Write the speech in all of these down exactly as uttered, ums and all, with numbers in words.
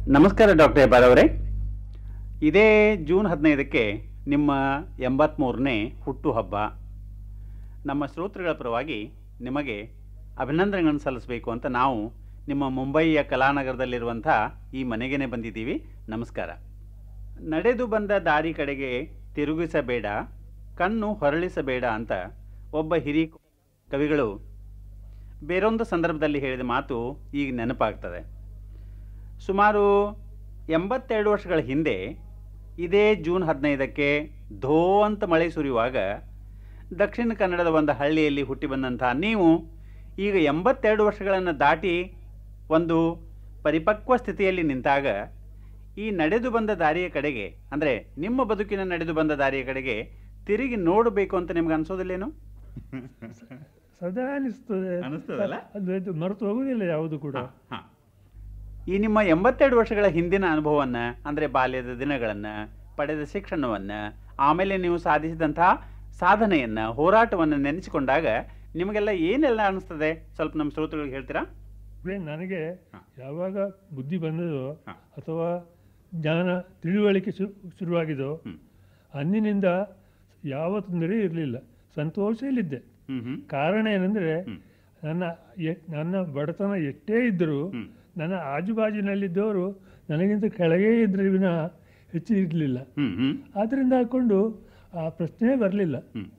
ನಮಸ್ಕಾರ ಡಾಕ್ಟರ್ ಹೆಬ್ಬಾರ್ ಅವರೇ. ಇದೇ ಜೂನ್ ಹದಿನೈದಕ್ಕೆ ನಿಮ್ಮ ಎಂಬತ್ತ್ಮೂರನೇ ಹುಟ್ಟುಹಬ್ಬ. ನಮ್ಮ ಶ್ರೋತೃಗಳ ಪರವಾಗಿ ನಿಮಗೆ ಅಭಿನಂದನೆಗಳನ್ನು ಸಲ್ಲಿಸಬೇಕು ಅಂತ ನಾವು ನಿಮ್ಮ ಮುಂಬಯಿಯ ಕಲಾನಗರದಲ್ಲಿರುವಂಥ ಈ ಮನೆಗೇ ಬಂದಿದ್ದೀವಿ. ನಮಸ್ಕಾರ. ನಡೆದು ಬಂದ ದಾರಿ ಕಡೆಗೆ ತಿರುಗಿಸಬೇಡ, ಕಣ್ಣು ಹೊರಳಿಸಬೇಡ ಅಂತ ಒಬ್ಬ ಹಿರಿಯ ಕವಿಗಳು ಬೇರೊಂದು ಸಂದರ್ಭದಲ್ಲಿ ಹೇಳಿದ ಮಾತು ಈಗ ನೆನಪಾಗ್ತದೆ. ಸುಮಾರು ಎಂಬತ್ತೆರಡು ವರ್ಷಗಳ ಹಿಂದೆ ಇದೇ ಜೂನ್ ಹದಿನೈದಕ್ಕೆ ಧೋ ಅಂತ ಮಳೆ ಸುರಿಯುವಾಗ ದಕ್ಷಿಣ ಕನ್ನಡದ ಒಂದು ಹಳ್ಳಿಯಲ್ಲಿ ಹುಟ್ಟಿ ಬಂದಂಥ ನೀವು ಈಗ ಎಂಬತ್ತೆರಡು ವರ್ಷಗಳನ್ನು ದಾಟಿ ಒಂದು ಪರಿಪಕ್ವ ಸ್ಥಿತಿಯಲ್ಲಿ ನಿಂತಾಗ ಈ ನಡೆದು ಬಂದ ದಾರಿಯ ಕಡೆಗೆ, ಅಂದರೆ ನಿಮ್ಮ ಬದುಕಿನ ನಡೆದು ಬಂದ ದಾರಿಯ ಕಡೆಗೆ ತಿರುಗಿ ನೋಡಬೇಕು ಅಂತ ನಿಮ್ಗೆ ಅನಿಸೋದಿಲ್ಲೇನು? ಸದಾ ಅನಿಸ್ತದೆ, ಅನಿಸ್ತದಲ್ಲ, ಅದು ಮರೆತು ಹೋಗುವುದಿಲ್ಲ ಯಾವುದು ಕೂಡ. ಹಾಂ, ಈ ನಿಮ್ಮ ಎಂಬತ್ತೆರಡು ವರ್ಷಗಳ ಹಿಂದಿನ ಅನುಭವವನ್ನು, ಅಂದರೆ ಬಾಲ್ಯದ ದಿನಗಳನ್ನು, ಪಡೆದ ಶಿಕ್ಷಣವನ್ನು, ಆಮೇಲೆ ನೀವು ಸಾಧಿಸಿದಂತಹ ಸಾಧನೆಯನ್ನು, ಹೋರಾಟವನ್ನು ನೆನೆಸಿಕೊಂಡಾಗ ನಿಮಗೆಲ್ಲ ಏನೆಲ್ಲ ಅನಿಸ್ತದೆ? ಸ್ವಲ್ಪ ನಮ್ಮ ಶ್ರೋತೃಗಳಿಗೆ ಹೇಳ್ತೀರಾ? ನನಗೆ ಯಾವಾಗ ಬುದ್ಧಿ ಬಂದದೋ ಅಥವಾ ಜ್ಞಾನ ತಿಳುವಳಿಕೆ ಶು ಶುರುವಾಗಿದೋ ಅಂದಿನಿಂದ ಯಾವ ತೊಂದರೆ ಇರಲಿಲ್ಲ, ಸಂತೋಷದಲ್ಲಿದ್ದೆ. ಕಾರಣ ಏನಂದರೆ ನನ್ನ ನನ್ನ ಬಡತನ ಎಷ್ಟೇ ಇದ್ದರೂ ನನ್ನ ಆಜುಬಾಜಿನಲ್ಲಿದ್ದವರು ನನಗಿಂತ ಕೆಳಗೆ ಇದ್ರೆ ವಿನ ಹೆಚ್ಚು ಇರಲಿಲ್ಲ. ಆದ್ದರಿಂದ ಹಾಕ್ಕೊಂಡು ಆ ಪ್ರಶ್ನೆ ಬರಲಿಲ್ಲ.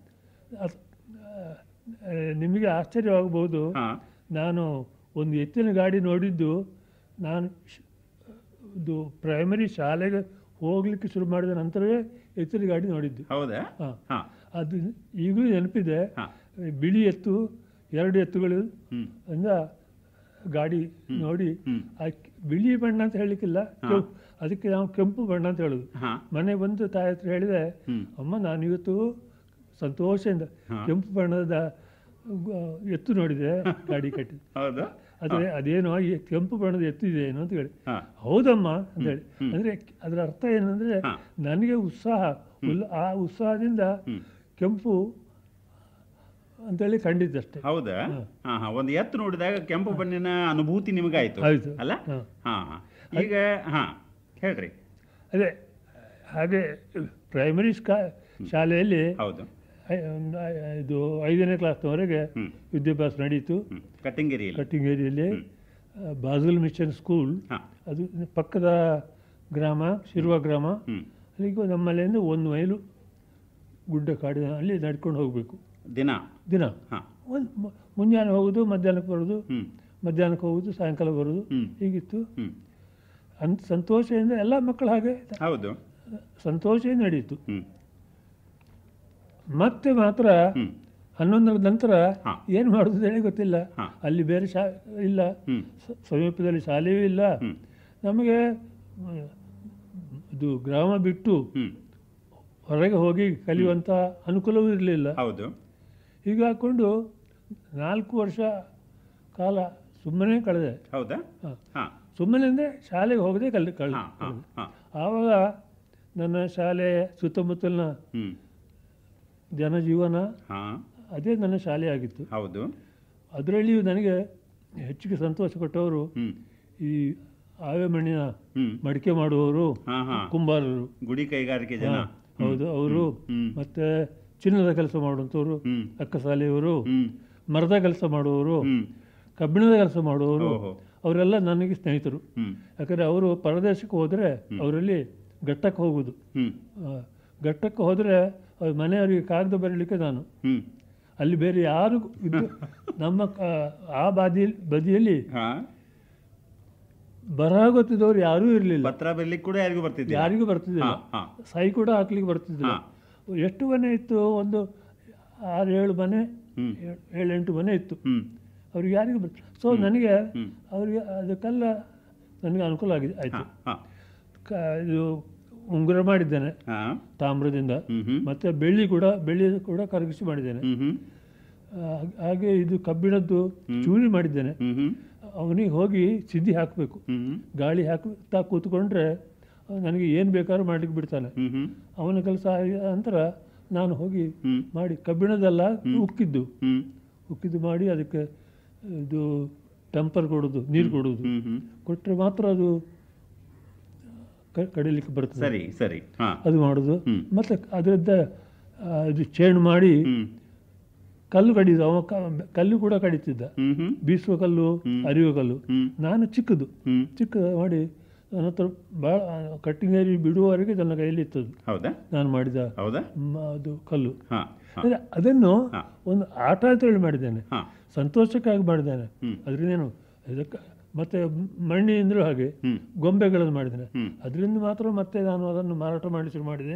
ನಿಮಗೆ ಆಶ್ಚರ್ಯವಾಗಬಹುದು, ನಾನು ಒಂದು ಎತ್ತಿನ ಗಾಡಿ ನೋಡಿದ್ದು ನಾನು ಇದು ಪ್ರೈಮರಿ ಶಾಲೆಗೆ ಹೋಗ್ಲಿಕ್ಕೆ ಶುರು ಮಾಡಿದ ನಂತರವೇ ಎತ್ತಿನ ಗಾಡಿ ನೋಡಿದ್ದು. ಹೌದಾ? ಹಾಂ, ಅದು ಈಗಲೂ ನೆನಪಿದೆ. ಬಿಳಿ ಎತ್ತು, ಎರಡು ಎತ್ತುಗಳು ಅಂದ ಗಾಡಿ ನೋಡಿ, ಆ ಬಿಳಿ ಬಣ್ಣ ಅಂತ ಹೇಳಲಿಕ್ಕಿಲ್ಲ, ಅದಕ್ಕೆ ನಾವು ಕೆಂಪು ಬಣ್ಣ ಅಂತ ಹೇಳೋದು. ಮನೆ ಬಂದು ತಾಯಿ ಹತ್ರ ಹೇಳಿದೆ, ಅಮ್ಮ ನಾನು ಇವತ್ತು ಸಂತೋಷದಿಂದ ಕೆಂಪು ಬಣ್ಣದ ಎತ್ತು ನೋಡಿದೆ ಗಾಡಿ ಕಟ್ಟಿ. ಆದರೆ ಅದೇನೋ ಈ ಕೆಂಪು ಬಣ್ಣದ ಎತ್ತು ಇದೆ ಏನು ಅಂತ ಹೇಳಿ, ಹೌದಮ್ಮ ಅಂತ ಹೇಳಿ. ಅಂದರೆ ಅದರ ಅರ್ಥ ಏನಂದರೆ ನನಗೆ ಉತ್ಸಾಹ, ಆ ಉತ್ಸಾಹದಿಂದ ಕೆಂಪು ಅಂತೇಳಿ ಕಂಡಿದ್ದಷ್ಟೇ. ಹೌದಾ? ಒಂದು ಎತ್ತು ನೋಡಿದಾಗ ಕೆಂಪು ಬಣ್ಣಿನ ಅನುಭೂತಿ ನಿಮಗಾಯ್ತು ಅಲ್ಲ? ಹಾಂ, ಈಗ ಹಾಂ ಹೇಳ್ರಿ. ಅದೇ ಹಾಗೆ ಪ್ರೈಮರಿ ಶಾಲೆಯಲ್ಲಿ ಹೌದು ಇದು ಐದನೇ ಕ್ಲಾಸ್ನವರೆಗೆ ವಿದ್ಯಾಭ್ಯಾಸ ನಡೀತು ಕಟ್ಟಿಂಗೇರಿಯಲ್ಲಿ. ಕಟ್ಟಿಂಗೇರಿಯಲ್ಲಿ ಬಾಜುಲ್ ಮಿಷನ್ ಸ್ಕೂಲ್, ಅದು ಪಕ್ಕದ ಗ್ರಾಮ ಶಿರುವ ಗ್ರಾಮ. ಅಲ್ಲಿಗೂ ನಮ್ಮಲ್ಲಿಂದ ಒಂದು ಮೈಲು ಗುಡ್ಡ ಕಾಡಿನ ಅಲ್ಲಿ ನಡ್ಕೊಂಡು ಹೋಗಬೇಕು ದಿನ ದಿನ. ಒಂದು ಮುಂಜಾನೆ ಹೋಗೋದು, ಮಧ್ಯಾಹ್ನಕ್ಕೆ ಬರೋದು, ಮಧ್ಯಾಹ್ನಕ್ಕೆ ಹೋಗೋದು, ಸಾಯಂಕಾಲ ಬರೋದು, ಹೀಗಿತ್ತು. ಅಂತ ಸಂತೋಷದಿಂದ ಎಲ್ಲ ಮಕ್ಕಳು ಹಾಗೆ ಹೌದು ಸಂತೋಷದಿಂದ ನಡೀತು. ಮತ್ತೆ ಮಾತ್ರ ಹನ್ನೊಂದರ ನಂತರ ಏನು ಮಾಡೋದು ಹೇಳಿ ಗೊತ್ತಿಲ್ಲ. ಅಲ್ಲಿ ಬೇರೆ ಶಾ ಇಲ್ಲ, ಸಮೀಪದಲ್ಲಿ ಶಾಲೆಯೂ ಇಲ್ಲ. ನಮಗೆ ಇದು ಗ್ರಾಮ ಬಿಟ್ಟು ಹೊರಗೆ ಹೋಗಿ ಕಲಿಯುವಂಥ ಅನುಕೂಲವೂ ಇರಲಿಲ್ಲ. ಹೌದು. ಹೀಗೆ ಹಾಕ್ಕೊಂಡು ನಾಲ್ಕು ವರ್ಷ ಕಾಲ ಸುಮ್ಮನೆ ಕಳೆದೆ. ಹೌದಾ? ಸುಮ್ಮನೆ ಅಂದರೆ ಶಾಲೆಗೆ ಹೋಗದೆ ಕಲ್ ಕಳೆದ. ಆವಾಗ ನನ್ನ ಶಾಲೆ ಸುತ್ತಮುತ್ತಲಿನ ಜನಜೀವನ ಅದೇ ನನ್ನ ಶಾಲೆ ಆಗಿತ್ತು. ಹೌದು. ಅದರಲ್ಲಿಯೂ ನನಗೆ ಹೆಚ್ಚಿಗೆ ಸಂತೋಷ ಕೊಟ್ಟವರು ಈ ಆವೆ ಮಣ್ಣಿನ ಮಡಿಕೆ ಮಾಡುವವರು, ಕುಂಬಾರರು, ಗುಡಿ ಕೈಗಾರಿಕೆ ಜನ. ಹೌದು, ಅವರು. ಮತ್ತೆ ಚಿನ್ನದ ಕೆಲಸ ಮಾಡುವಂಥವ್ರು, ಅಕ್ಕಸಾಲೆಯವರು, ಮರದ ಕೆಲಸ ಮಾಡುವವರು, ಕಬ್ಬಿಣದ ಕೆಲಸ ಮಾಡುವವರು, ಅವರೆಲ್ಲ ನನಗೆ ಸ್ನೇಹಿತರು. ಯಾಕಂದರೆ ಅವರು ಪರದೇಶಕ್ಕೆ ಹೋದರೆ ಅವರಲ್ಲಿ ಘಟ್ಟಕ್ಕೆ ಹೋಗುವುದು. ಘಟ್ಟಕ್ಕೆ ಹೋದರೆ ಅವ್ರ ಮನೆಯವರಿಗೆ ಕಾಗದ ಬರೀಲಿಕ್ಕೆ ನಾನು, ಅಲ್ಲಿ ಬೇರೆ ಯಾರು ಇದ್ದು ನಮ್ಮ ಆ ಬಾದಿ ಬದಿಯಲ್ಲಿ ಬರಹ ಗೊತ್ತಿದ್ದವ್ರು ಯಾರೂ ಇರಲಿಲ್ಲ. ಪತ್ರ ಬರಲಿಕ್ಕೆ ಕೂಡ ಯಾರಿಗೂ ಬರ್ತಿದ್ದೆ ಯಾರಿಗೂ ಬರ್ತಿದ್ದಿಲ್ಲ, ಸಹಿ ಕೂಡ ಹಾಕ್ಲಿಕ್ಕೆ ಬರ್ತಿದ್ದಿಲ್ಲ. ಎಷ್ಟು ಮನೆ ಇತ್ತು? ಒಂದು ಆರು ಏಳು ಮನೆ, ಏಳೆಂಟು ಮನೆ ಇತ್ತು. ಅವ್ರಿಗೆ ಯಾರಿಗೂ ಬರ್ತಿಲ್ಲ. ಸೊ ನನಗೆ ಅವರಿಗೆ ಅದಕ್ಕೆಲ್ಲ ನನಗೆ ಅನುಕೂಲ ಆಗಿದೆ. ಆಯಿತು, ಇದು ಉಂಗುರ ಮಾಡಿದ್ದೇನೆ ತಾಮ್ರದಿಂದ, ಮತ್ತು ಬೆಳ್ಳಿ ಕೂಡ ಬೆಳ್ಳಿ ಕೂಡ ಕರಗಿಸಿ ಮಾಡಿದ್ದೇನೆ. ಹಾಗೆ ಇದು ಕಬ್ಬಿಣದ್ದು ಚೂರಿ ಮಾಡಿದ್ದೇನೆ. ಅವನಿಗೆ ಹೋಗಿ ಸಿದ್ಧಿ ಹಾಕಬೇಕು, ಗಾಳಿ ಹಾಕ್ತಾ ಕೂತ್ಕೊಂಡ್ರೆ ನನಗೆ ಏನು ಬೇಕಾದ್ರೂ ಮಾಡ್ಲಿಕ್ಕೆ ಬಿಡ್ತಾನೆ. ಅವನ ಕೆಲಸ ನಂತರ ನಾನು ಹೋಗಿ ಮಾಡಿ ಕಬ್ಬಿಣದೆಲ್ಲ ಉಕ್ಕಿದ್ದು ಉಕ್ಕಿದ್ದು ಮಾಡಿ ಅದಕ್ಕೆ ಇದು ಟೆಂಪರ್ ಕೊಡೋದು, ನೀರು ಕೊಡೋದು, ಕೊಟ್ಟರೆ ಮಾತ್ರ ಅದು ಕಡಿಲಿಕ್ಕೆ ಬರ್ತದೆ. ಸರಿ ಸರಿ. ಹಾ, ಅದು ಮಾಡೋದು. ಮತ್ತೆ ಅದರದ್ದ ಇದು ಚೇಣು ಮಾಡಿ ಕಲ್ಲು ಕಡಿದು. ಅವ ಕಲ್ಲು ಕೂಡ ಕಡಿತಿದ್ದ, ಬೀಸುವ ಕಲ್ಲು, ಅರಿಯುವ ಕಲ್ಲು. ನಾನು ಚಿಕ್ಕದು ಚಿಕ್ಕದು ಮಾಡಿ ನನ್ನ ಹತ್ರ ಭಾಳ ಕಟ್ಟಿಂಗ್ ಏರಿ ಬಿಡುವವರೆಗೆ ನನ್ನ ಕೈಯಲ್ಲಿ ಇತ್ತದು. ಹೌದಾ? ನಾನು ಮಾಡಿದ ಹೌದಾ ಅದು ಕಲ್ಲು. ಅದನ್ನು ಒಂದು ಆಟ ಅಂತ ಹೇಳಿ ಮಾಡಿದ್ದೇನೆ, ಸಂತೋಷಕ್ಕಾಗಿ ಮಾಡಿದ್ದೇನೆ. ಅದರಿಂದೇನು ಇದಕ್ಕೆ ಮತ್ತೆ ಮಣ್ಣಿನಿಂದಲೂ ಹಾಗೆ ಗೊಂಬೆಗಳನ್ನು ಮಾಡಿದ್ದೇನೆ. ಅದರಿಂದ ಮಾತ್ರ ಮತ್ತೆ ನಾನು ಅದನ್ನು ಮಾರಾಟ ಮಾಡಿ ಶುರು ಮಾಡಿದೆ.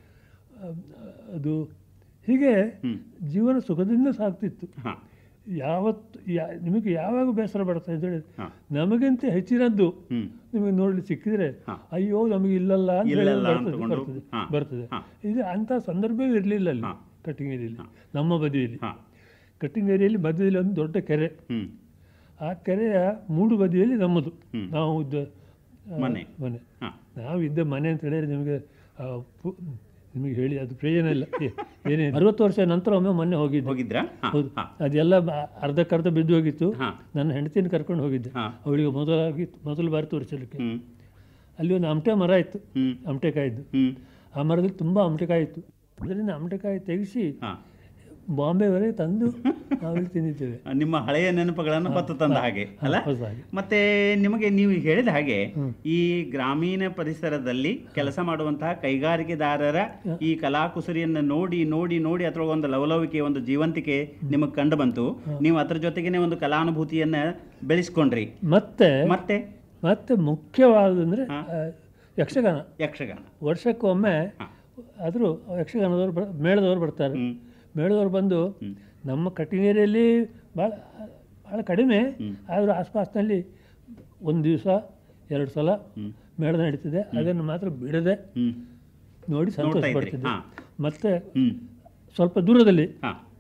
ಅದು ಹೀಗೆ ಜೀವನ ಸುಖದಿಂದ ಸಾಗ್ತಿತ್ತು. ಯಾವತ್ತು ನಿಮಗೆ ಯಾವಾಗ ಬೇಸರ ಬರುತ್ತೆ ಅಂತ ಹೇಳಿ ನಮಗಿಂತ ಹೆಚ್ಚಿನದ್ದು ನಿಮಗೆ ನೋಡ್ಲಿಕ್ಕೆ ಸಿಕ್ಕಿದ್ರೆ ಅಯ್ಯೋ ನಮಗೆ ಇಲ್ಲಲ್ಲ ಅಂತ ಹೇಳಿ ಬರ್ತದೆ ಬರ್ತದೆ ಬರ್ತದೆ ಇದು ಅಂಥ ಸಂದರ್ಭವೇ ಇರಲಿಲ್ಲ ಅಲ್ಲಿ ಕಟ್ಟಿಂಗ್ ಏರಿಯಲ್ಲಿ. ನಮ್ಮ ಬದಿಯಲ್ಲಿ ಕಟ್ಟಿಂಗ್ ಏರಿಯಲ್ಲಿ ಮಧ್ಯದಲ್ಲಿ ಒಂದು ದೊಡ್ಡ ಕೆರೆ, ಆ ಕೆರೆಯ ಮೂಡು ಬದಿಯಲ್ಲಿ ನಮ್ಮದು ನಾವು ಇದ್ದ ಮನೆ ಮನೆ ನಾವು ಇದ್ದ ಮನೆ ಅಂತ ಹೇಳಿದ್ರೆ ನಿಮಗೆ ನಿಮಗೆ ಹೇಳಿ ಅದು ಪ್ರಯೋಜನ ಇಲ್ಲ. ಏನೇ ಅರವತ್ತು ವರ್ಷ ನಂತರ ಒಮ್ಮೆ ಮೊನ್ನೆ ಹೋಗಿದ್ದೆ. ಹೋಗಿದ್ರಾ? ಹೌದು, ಅದೆಲ್ಲ ಅರ್ಧಕ್ಕರ್ಧ ಬಿದ್ದು ಹೋಗಿತ್ತು. ನನ್ನ ಹೆಂಡತಿನ ಕರ್ಕೊಂಡು ಹೋಗಿದ್ದೆ ಅವಳಿಗೆ ಮೊದಲಾಗಿ ಮೊದಲು ಬಾರಿ ತೋರಿಸಲಿಕ್ಕೆ. ಅಲ್ಲಿ ಒಂದು ಅಮಟೆ ಮರ ಇತ್ತು, ಅಮಟೆಕಾಯಿದ್ದು. ಆ ಮರದಲ್ಲಿ ತುಂಬ ಅಮಟೆಕಾಯಿ ಇತ್ತು. ಅದರಿಂದ ಅಮಟೆಕಾಯಿ ತೆಗೆಸಿ ಬಾಂಬೆವರೆಗೆ ತಂದು ನಾವಿಲ್ಲಿ ತಿಂದಿದ್ದೇವೆ. ನಿಮ್ಮ ಹಳೆಯ ನೆನಪುಗಳನ್ನು ಹೊತ್ತು ತಂದ ಹಾಗೆ ಅಲ್ಲ? ಮತ್ತೆ ನಿಮಗೆ ನೀವು ಹೇಳಿದ ಹಾಗೆ ಈ ಗ್ರಾಮೀಣ ಪರಿಸರದಲ್ಲಿ ಕೆಲಸ ಮಾಡುವಂತಹ ಕೈಗಾರಿಕೆದಾರರ ಈ ಕಲಾಕುಸರಿಯನ್ನು ನೋಡಿ ನೋಡಿ ನೋಡಿ ಅಥವಾ ಒಂದು ಲವಲವಿಕೆ, ಒಂದು ಜೀವಂತಿಕೆ ನಿಮಗೆ ಕಂಡು ಬಂತು. ನೀವು ಅದರ ಜೊತೆಗೇನೆ ಒಂದು ಕಲಾನುಭೂತಿಯನ್ನ ಬೆಳೆಸ್ಕೊಂಡ್ರಿ. ಮತ್ತೆ ಮತ್ತೆ ಮತ್ತೆ ಮುಖ್ಯವಾದಂದ್ರೆ ಯಕ್ಷಗಾನ. ಯಕ್ಷಗಾನ ವರ್ಷಕ್ಕೊಮ್ಮೆ ಆದರೂ ಯಕ್ಷಗಾನದವರು ಮೇಳದವರು ಬರ್ತಾರೆ. ಮೇಳದವ್ರು ಬಂದು ನಮ್ಮ ಕಟ್ಟಿಂಗೇರಿಯಲ್ಲಿ ಭಾಳ ಭಾಳ ಕಡಿಮೆ ಆದರೂ ಆಸ್ಪಾಸ್ನಲ್ಲಿ ಒಂದು ದಿವಸ ಎರಡು ಸಲ ಮೇಳ ನಡೀತಿದೆ. ಅದನ್ನು ಮಾತ್ರ ಬಿಡದೆ ನೋಡಿ ಸಂತೋಷ ಪಡ್ತಿದ್ದೆ. ಮತ್ತು ಸ್ವಲ್ಪ ದೂರದಲ್ಲಿ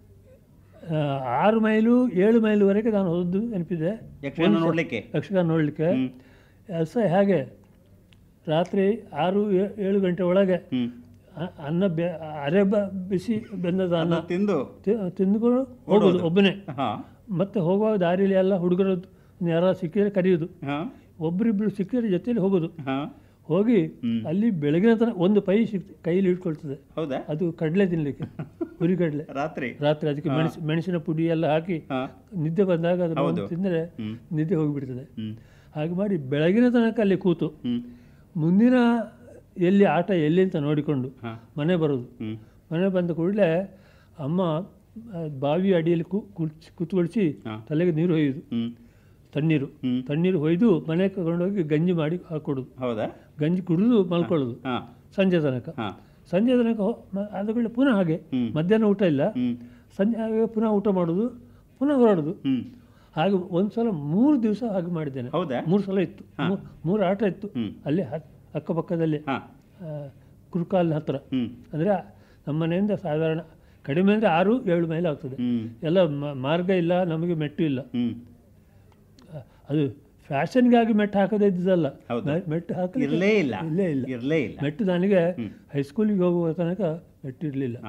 ಆರು ಮೈಲು ಏಳು ಮೈಲುವರೆಗೆ ನಾನು ಹೋದ್ದು ನೆನಪಿದೆ ಯಕ್ಷಗಾನ ನೋಡಲಿಕ್ಕೆ. ಯಕ್ಷಗಾನ ನೋಡಲಿಕ್ಕೆ ಸಹ ಹಾಗೆ ರಾತ್ರಿ ಆರು ಏಳು ಗಂಟೆ ಒಳಗೆ ಅನ್ನ ಬೆ ಅರೆ ಬ ಬಿಸಿ ಬೆಂದದ ಅನ್ನ ತಿಂದು ತಿಂದುಕೊಂಡು ಹೋಗೋದು ಒಬ್ಬನೇ. ಮತ್ತೆ ಹೋಗುವ ದಾರಿಯಲ್ಲಿ ಎಲ್ಲ ಹುಡುಗರು ಯಾರು ಸಿಕ್ಕಿದ್ರೆ ಕರೆಯೋದು, ಒಬ್ಬರಿಬ್ಬರು ಸಿಕ್ಕಿದ್ರೆ ಜೊತೆಯಲ್ಲಿ ಹೋಗೋದು. ಹೋಗಿ ಅಲ್ಲಿ ಬೆಳಗಿನ ತನಕ ಒಂದು ಪೈ ಸಿಕ್ ಕೈಲಿ ಇಟ್ಕೊಳ್ತದೆ. ಅದು ಕಡಲೆ ತಿನ್ಲಿಕ್ಕೆ, ಹುರಿ ಕಡಲೆ. ರಾತ್ರಿ ರಾತ್ರಿ ಅದಕ್ಕೆ ಮೆಣಸು ಮೆಣಸಿನ ಪುಡಿ ಎಲ್ಲ ಹಾಕಿ ನಿದ್ದೆ ಬಂದಾಗ ಅದನ್ನು ತಿಂದರೆ ನಿದ್ದೆ ಹೋಗಿಬಿಡ್ತದೆ. ಹಾಗೆ ಮಾಡಿ ಬೆಳಗಿನ ತನಕ ಅಲ್ಲಿ ಕೂತು ಮುಂದಿನ ಎಲ್ಲಿ ಆಟ ಎಲ್ಲಿ ಅಂತ ನೋಡಿಕೊಂಡು ಮನೆ ಬರೋದು. ಮನೆ ಬಂದ ಕೂಡಲೇ ಅಮ್ಮ ಬಾವಿ ಅಡಿಯಲ್ಲಿ ಕೂತ್ಕೊಳಿಸಿ ತಲೆಗೆ ನೀರು ಹೊಯ್ಯೋದು, ತಣ್ಣೀರು ತಣ್ಣೀರು ಹೊಯ್ದು ಮನೆಗೆ ತಗೊಂಡೋಗಿ ಗಂಜಿ ಮಾಡಿ ಹಾಕೊಡೋದು. ಗಂಜಿ ಕುಡಿದು ಮಲ್ಕೊಳ್ಳೋದು ಸಂಜೆ ತನಕ. ಸಂಜೆ ತನಕ ಆದ ಕೂಡಲೇ ಪುನಃ ಹಾಗೆ ಮಧ್ಯಾಹ್ನ ಊಟ ಇಲ್ಲ, ಸಂಜೆ ಪುನಃ ಊಟ ಮಾಡೋದು, ಪುನಃ ಹೊರಡೋದು. ಹಾಗೆ ಒಂದು ಸಲ ಮೂರು ದಿವಸ ಹಾಗೆ ಮಾಡಿದ್ದೇನೆ. ಮೂರು ಸಲ ಇತ್ತು, ಮೂರು ಆಟ ಇತ್ತು ಅಲ್ಲಿ ಅಕ್ಕಪಕ್ಕದಲ್ಲಿ ಕುರುಕಾಲಿನ ಹತ್ರ. ಅಂದರೆ ನಮ್ಮ ಮನೆಯಿಂದ ಸಾಧಾರಣ ಕಡಿಮೆ ಅಂದರೆ ಆರು ಏಳು ಮೈಲ್ ಆಗ್ತದೆ. ಎಲ್ಲ ಮಾರ್ಗ ಇಲ್ಲ, ನಮಗೆ ಮೆಟ್ಟು ಇಲ್ಲ. ಅದು ಫ್ಯಾಷನ್ಗಾಗಿ ಮೆಟ್ಟು ಹಾಕದೇ ಇದ್ದದಲ್ಲ, ಮೆಟ್ಟು ಹಾಕಲೇ ಇಲ್ಲ ಇಲ್ಲೇ ಇಲ್ಲ ಇರಲೇ ಇಲ್ಲ ಮೆಟ್ಟು. ನನಗೆ ಹೈಸ್ಕೂಲಿಗೆ ಹೋಗುವ ತನಕ ಮೆಟ್ಟು ಇರಲಿಲ್ಲ,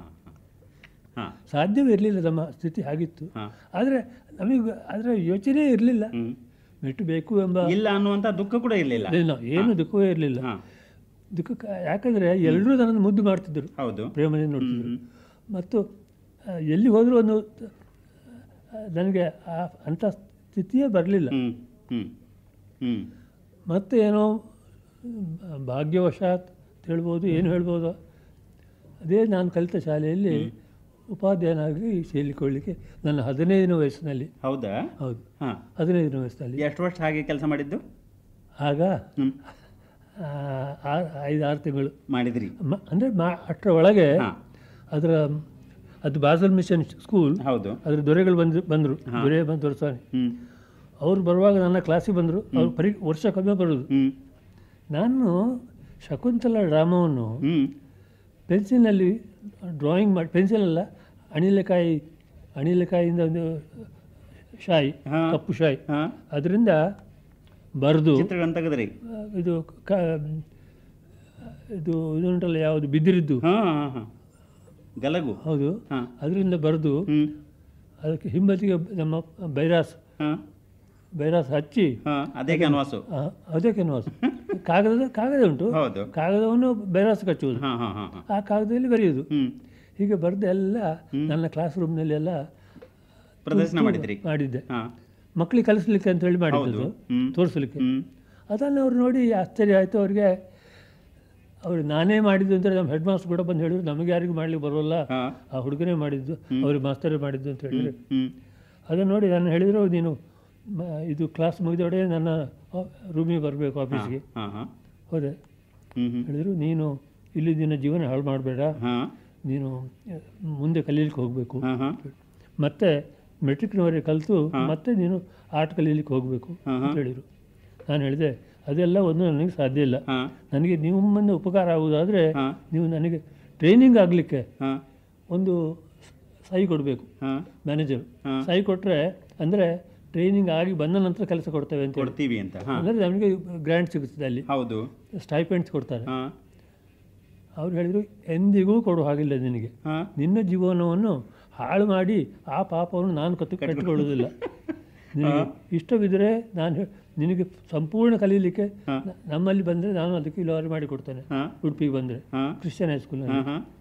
ಸಾಧ್ಯವೇ ಇರಲಿಲ್ಲ. ನಮ್ಮ ಸ್ಥಿತಿ ಆಗಿತ್ತು. ಆದರೆ ನಮಗೆ ಅದರ ಯೋಚನೆ ಇರಲಿಲ್ಲ ಮೆಟ್ಟು ಬೇಕು ಎಂಬ, ಇಲ್ಲ ಅನ್ನುವಂಥ ದುಃಖ ಕೂಡ ಇರಲಿಲ್ಲ. ಇಲ್ಲ, ಏನು ದುಃಖವೇ ಇರಲಿಲ್ಲ. ದುಃಖ ಯಾಕಂದರೆ ಎಲ್ಲರೂ ನನ್ನನ್ನು ಮುದ್ದು ಮಾಡ್ತಿದ್ದರು, ಪ್ರೇಮದಿಂದ ನೋಡ್ತಿದ್ರು. ಮತ್ತು ಎಲ್ಲಿ ಹೋದರೂ ಒಂದು ನನಗೆ ಅಂಥ ಸ್ಥಿತಿಯೇ ಬರಲಿಲ್ಲ. ಮತ್ತೆ ಏನೋ ಭಾಗ್ಯವಶಾತ್ ಹೇಳ್ಬೋದು, ಏನು ಹೇಳ್ಬೋದು, ಅದೇ ನಾನು ಕಲಿತ ಶಾಲೆಯಲ್ಲಿ ಉಪಾಧ್ಯಾಯನಾಗಿ ಸೇರಿಕೊಳ್ಳಿಕ್ಕೆ ನನ್ನ ಹದಿನೈದನೇ ವಯಸ್ಸಿನಲ್ಲಿ. ಹೌದಾ? ಹೌದು, ಹದಿನೈದನೇ ವಯಸ್ಸಿನಲ್ಲಿ. ಎಷ್ಟು ವರ್ಷ ಹಾಗೆ ಕೆಲಸ ಮಾಡಿದ್ದು? ಆಗ ಐದು ಆರು ತಿಂಗಳು ಮಾಡಿದ್ರಿ. ಅಂದರೆ ಮಾ ಅಷ್ಟರ ಒಳಗೆ ಅದರ ಅದು ಬಾಸಲ್ ಮಿಷನ್ ಸ್ಕೂಲ್. ಹೌದು. ಅದರ ದೊರೆಗಳು ಬಂದು ಬಂದರು ದೊರೆ ಬಂದು ದೊರೆಸ್ವಾಮಿ ಅವರು ಬರುವಾಗ ನನ್ನ ಕ್ಲಾಸಿಗೆ ಬಂದರು. ಅವರು ಪರಿ ವರ್ಷಕ್ಕೊಮ್ಮೆ ಬರೋದು. ನಾನು ಶಕುಂತಲಾ ಡ್ರಾಮವನ್ನು ಪೆನ್ಸಿಲ್ನಲ್ಲಿ ಡ್ರಾಯಿಂಗ್ ಮಾಡಿ, ಪೆನ್ಸಿಲಲ್ಲ ಅಣಿಲೆಕಾಯಿ, ಅಣಿಲೆಕಾಯಿಯಿಂದ ಒಂದು ಶಾಯಿ, ಕಪ್ಪು ಶಾಯಿ, ಅದರಿಂದ ಬರೆದು ತೆಗೆದ್ರಿ. ಇದು ಕ ಇದು ಇದುಂಟಲ್ಲ ಯಾವುದು ಬಿದ್ದಿರಿದ್ದು ಗಲಗು, ಹೌದು, ಅದರಿಂದ ಬರೆದು ಅದಕ್ಕೆ ಹಿಂಬದಿಗೆ ನಮ್ಮ ಬೈರಾಸ್ ಬೈರಾಸ್ ಹಚ್ಚಿ ಅದೇ ಕ್ಯಾನ್ವಾಸು ಆ, ಅದೇ ಕೆನ್ವಾಸ್ ಕಾಗದದ ಕಾಗದ ಉಂಟು, ಹೌದು. ಕಾಗದವನ್ನು ಬೈರಾಸ್ ಕಚ್ಚುವುದು, ಹಾಂ ಹಾಂ ಹಾಂ ಹಾಂ ಆ ಕಾಗದದಲ್ಲಿ ಬರೆಯುವುದು. ಹ್ಞೂ ಹೀಗೆ ಬರೆದು ಎಲ್ಲ ನನ್ನ ಕ್ಲಾಸ್ ರೂಮ್ನಲ್ಲಿ ಎಲ್ಲ ಪ್ರದರ್ಶನ ಮಾಡಿದ್ರಿ. ಮಾಡಿದ್ದೆ. ಹಾಂ ಮಕ್ಕಳಿಗೆ ಕಲಿಸ್ಲಿಕ್ಕೆ ಅಂತ ಹೇಳಿ ಮಾಡಿದ್ದು, ಹ್ಮ್. ತೋರಿಸ್ಲಿಕ್ಕೆ. ಹ್ಞೂ ಅದನ್ನು ಅವ್ರು ನೋಡಿ ಆಶ್ಚರ್ಯ ಆಯಿತು ಅವ್ರಿಗೆ. ಅವ್ರು ನಾನೇ ಮಾಡಿದ್ದು ಅಂದರೆ ನಮ್ಮ ಹೆಡ್ ಮಾಸ್ಟರ್ ಕೂಡ ಬಂದು ಹೇಳಿದ್ರು, ನಮಗೆ ಯಾರಿಗೂ ಮಾಡ್ಲಿಕ್ಕೆ ಬರೋಲ್ಲ, ಹಾಂ ಆ ಹುಡುಗನೇ ಮಾಡಿದ್ದು, ಅವ್ರಿಗೆ ಮಾಸ್ತರೇ ಮಾಡಿದ್ದು ಅಂತ ಹೇಳಿದ್ರು. ಹ್ಞೂ ಅದನ್ನು ನೋಡಿ ನಾನು ಹೇಳಿದರು, ನೀನು ಮ- ಇದು ಕ್ಲಾಸ್ ಮುಗಿದೊಡೆ ನನ್ನ ರೂಮಿಗೆ ಬರಬೇಕು ಆಫೀಸ್ಗೆ. ಹಾಂ ಹಾಂ ಹೋದೆ. ಹ್ಞೂ ಹ್ಞೂ ಹೇಳಿದರು, ನೀನು ಇಲ್ಲಿ ನಿನ್ನ ಜೀವನ ಹಾಳು ಮಾಡಬೇಡ, ಹಾಂ ನೀನು ಮುಂದೆ ಕಲೀಲಿಕ್ಕೆ ಹೋಗಬೇಕು, ಹಾಂ ಹಾಂ ಮತ್ತೆ ಮೆಟ್ರಿಕ್ನವರೆಗೆ ಕಲಿತು ಮತ್ತೆ ನೀನು ಆರ್ಟ್ ಕಲೀಲಿಕ್ಕೆ ಹೋಗಬೇಕು ಅಂತ ಹೇಳಿದರು. ನಾನು ಹೇಳಿದೆ, ಅದೆಲ್ಲ ಒಂದು ನನಗೆ ಸಾಧ್ಯ ಇಲ್ಲ. ಹಾಂ ನನಗೆ ನಿಮ್ಮನ್ನು ಉಪಕಾರ ಆಗುವುದಾದರೆ ಹಾಂ ನೀವು ನನಗೆ ಟ್ರೈನಿಂಗ್ ಆಗಲಿಕ್ಕೆ ಹಾಂ ಒಂದು ಸಹಿ ಕೊಡಬೇಕು, ಹಾಂ ಮ್ಯಾನೇಜರು. ಹಾಂ ಸಹಿ ಕೊಟ್ಟರೆ ಅಂದರೆ ಟ್ರೈನಿಂಗ್ ಆಗಿ ಬಂದ ನಂತರ ಕೆಲಸ ಕೊಡ್ತೇವೆ ಅಂತ ಹೇಳಿ. ಕೊಡ್ತೀವಿ ಅಂತ. ಹಾಂ ಅಂದರೆ ನಮಗೆ ಗ್ರ್ಯಾಂಟ್ ಸಿಗುತ್ತದೆ, ಅಲ್ಲಿ ಹೌದು. ಸ್ಟೈಪೆಂಡ್ಸ್ ಕೊಡ್ತಾರೆ. ಹಾಂ ಅವ್ರು ಹೇಳಿದರು, ಎಂದಿಗೂ ಕೊಡುವ ಹಾಗಿಲ್ಲ ನಿನಗೆ, ಹಾಂ ನಿನ್ನ ಜೀವನವನ್ನು ಹಾಳು ಮಾಡಿ ಆ ಪಾಪವನ್ನು ನಾನು ಕತ್ತು ಕಟ್ಟಿಕೊಳ್ಳುವುದಿಲ್ಲ. ನಿನಗೆ ಇಷ್ಟವಿದ್ದರೆ ನಾನು ಹೇ- ನಿನಗೆ ಸಂಪೂರ್ಣ ಕಲೀಲಿಕ್ಕೆ ನ- ನಮ್ಮಲ್ಲಿ ಬಂದರೆ ನಾನು ಅದಕ್ಕೆ ಇಳುವರಿ ಮಾಡಿ ಕೊಡ್ತೇನೆ. ಹಾಂ ಉಡುಪಿಗೆ ಬಂದರೆ ಹಾಂ ಕ್ರಿಶ್ಚಿಯನ್ ಹೈಸ್ಕೂಲ್ನಲ್ಲಿ. ಹಾಂ ಹಾಂ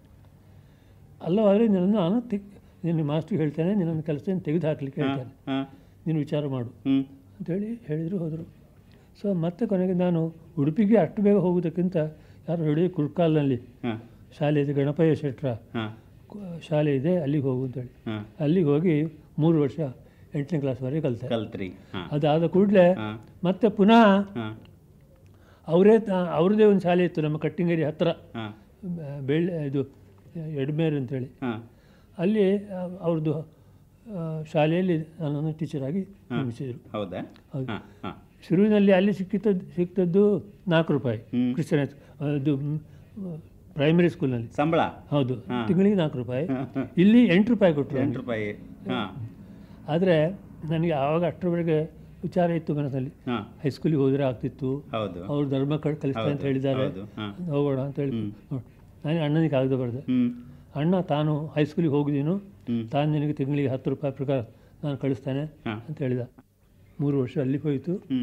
ಅಲ್ಲವಾದರೆ ನಿನ್ನನ್ನು ನಾನು ತೆ ನಿನ್ನ ಮಾಸ್ಟ್ರಿಗೆ ಹೇಳ್ತೇನೆ, ನಿನ್ನನ್ನು ಕೆಲಸದಿಂದ ತೆಗೆದು ಹಾಕಲಿಕ್ಕೆ ಹೇಳ್ತೇನೆ, ಹಾಂ ನೀನು ವಿಚಾರ ಮಾಡು ಹ್ಞೂ ಅಂತೇಳಿ ಹೇಳಿದರು, ಹೋದರು. ಸೊ ಮತ್ತೆ ಕೊನೆಗೆ ನಾನು ಉಡುಪಿಗೆ ಅಷ್ಟು ಬೇಗ ಹೋಗೋದಕ್ಕಿಂತ ಯಾರು ಹೇಳಿ ಕುರ್ಕಾಲ್ನಲ್ಲಿ ಹಾಂ ಶಾಲೆ ಇದೆ, ಗಣಪಯ್ಯ ಶೆಟ್ರ ಹಾಂ ಕು- ಶಾಲೆ ಇದೆ, ಅಲ್ಲಿಗೆ ಹೋಗು ಅಂತೇಳಿ. ಹಾಂ ಅಲ್ಲಿಗೆ ಹೋಗಿ ಮೂರು ವರ್ಷ ಎಂಟನೇ ಕ್ಲಾಸ್ವರೆಗೆ ಕಲಿತೆ. ಕಲ್ತ್ರಿ. ಹಾಂ ಅದಾದ ಕೂಡಲೇ ಹಾಂ ಮತ್ತೆ ಪುನಃ ಹಾಂ ಅವರೇ ಅವ್ರದ್ದೇ ಒಂದು ಶಾಲೆ ಇತ್ತು ನಮ್ಮ ಕಟ್ಟಿಂಗೇರಿ ಹತ್ತಿರ, ಹಾಂ ಬೆಳ್ಳೆ ಇದು ಎಡ್ಮೇರ್ ಅಂತೇಳಿ. ಹಾಂ ಅಲ್ಲಿ ಆ, ಅವ್ರದ್ದು ಆ, ಶಾಲೆಯಲ್ಲಿ ನನ್ನನ್ನು ಟೀಚರಾಗಿ ನೇಮಿಸಿದರು. ಹೌದಾ? ಹೌದು. ಹಾಂ ಹಾಂ ಶುರುವಿನಲ್ಲಿ ಅಲ್ಲಿ ಸಿಕ್ಕಿದ್ದು ಸಿಕ್ತದ್ದು ನಾಲ್ಕು ರೂಪಾಯಿ ಹ್ಮ್. ಕ್ರಿಶ್ಚಿಯನ್ ಹೈ- ಅದು ಪ್ರೈಮರಿ ಸ್ಕೂಲ್ನಲ್ಲಿ. ಸಂಬಳ ಹೌದು, ಹಾಂ. ತಿಂಗಳಿಗೆ ನಾಲ್ಕು ರೂಪಾಯಿ. ಹಾಂ ಹಾಂ ಇಲ್ಲಿ ಎಂಟು ರೂಪಾಯಿ ಕೊಟ್ಟರು. ಎಂಟು ರೂಪಾಯಿ. ಹಾಂ ಆದರೆ ನನಗೆ ಆವಾಗ ಅಷ್ಟರವರೆಗೆ ವಿಚಾರ ಇತ್ತು ಮನಸ್ಸಲ್ಲಿ, ಹಾಂ ಹೈಸ್ಕೂಲಿಗೆ ಹೋದರೆ ಆಗ್ತಿತ್ತು, ಹೌದು. ಅವರು ಧರ್ಮ ಕ ಕಲಿಸ್ತಾರೆ ಅಂತ ಹೌದು, ಹೇಳಿದ್ದಾರೆ, ಹೌದು. ಹಾಂ ಹೋಗೋಣ ಅಂತ ಹೇಳಿ ಹ್ಮ್. ನೋಡಿ ನಾನು ಅಣ್ಣನಿಗೆ ಕಾಗದ ಬರೆದೆ. ಹ್ಞೂ ಅಣ್ಣ ತಾನು ಹೈಸ್ಕೂಲಿಗೆ ಹೋಗಿದ್ದೀನು, ಹ್ಞೂ ತಾನು ನಿನಗೆ ತಿಂಗಳಿಗೆ ಹತ್ತು ರೂಪಾಯಿ ಪ್ರಕಾರ ನಾನು ಕಳಿಸ್ತೇನೆ ಹಾಂ ಅಂತ ಹೇಳಿದ. ಮೂರು ವರ್ಷ ಅಲ್ಲಿ ಹೋಯಿತು. ಹ್ಞೂ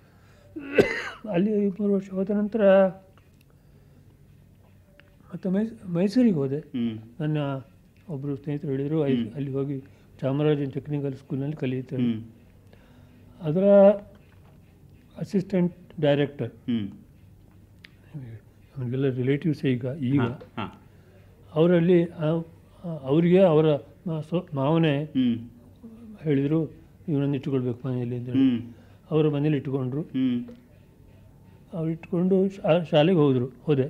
ಅಲ್ಲಿ ಮೂರು ವರ್ಷ ಹೋದ ನಂತರ ಮತ್ತು ಮೈಸ್ ಮೈಸೂರಿಗೆ ಹೋದೆ. ಹ್ಞೂ ನನ್ನ ಒಬ್ಬರು ಸ್ನೇಹಿತರು ಹೇಳಿದರು, ಐ ಅಲ್ಲಿ ಹೋಗಿ ಚಾಮರಾಜನ್ ಟೆಕ್ನಿಕಲ್ ಸ್ಕೂಲ್ನಲ್ಲಿ ಕಲಿಯುತ್ತೇವೆ. ಹ್ಞೂ ಅದರ ಅಸಿಸ್ಟೆಂಟ್ ಡೈರೆಕ್ಟರ್, ಹ್ಞೂ ಅವರಿಗೆಲ್ಲ ರಿಲೇಟಿವ್ಸೇ ಈಗ ಈಗ ಹಾಂ ಹಾಂ ಅವರಲ್ಲಿ ಆ- ಆ- ಅವರಿಗೆ ಅವರ ಮಾ- ಸೊ ಮಾವನೇ ಹ್ಞೂ ಹೇಳಿದರು, ಇವನನ್ನು ಇಟ್ಟುಕೊಳ್ಬೇಕು ಮನೆಯಲ್ಲಿ ಅಂತ ಹೇಳಿ. ಹ್ಞೂ ಅವರ ಮನೇಲಿ ಇಟ್ಟುಕೊಂಡ್ರು. ಹ್ಞೂ ಅವ್ರು ಇಟ್ಕೊಂಡು ಶಾ ಶಾಲೆಗೆ ಹೋದರು. ಹೋದೆ.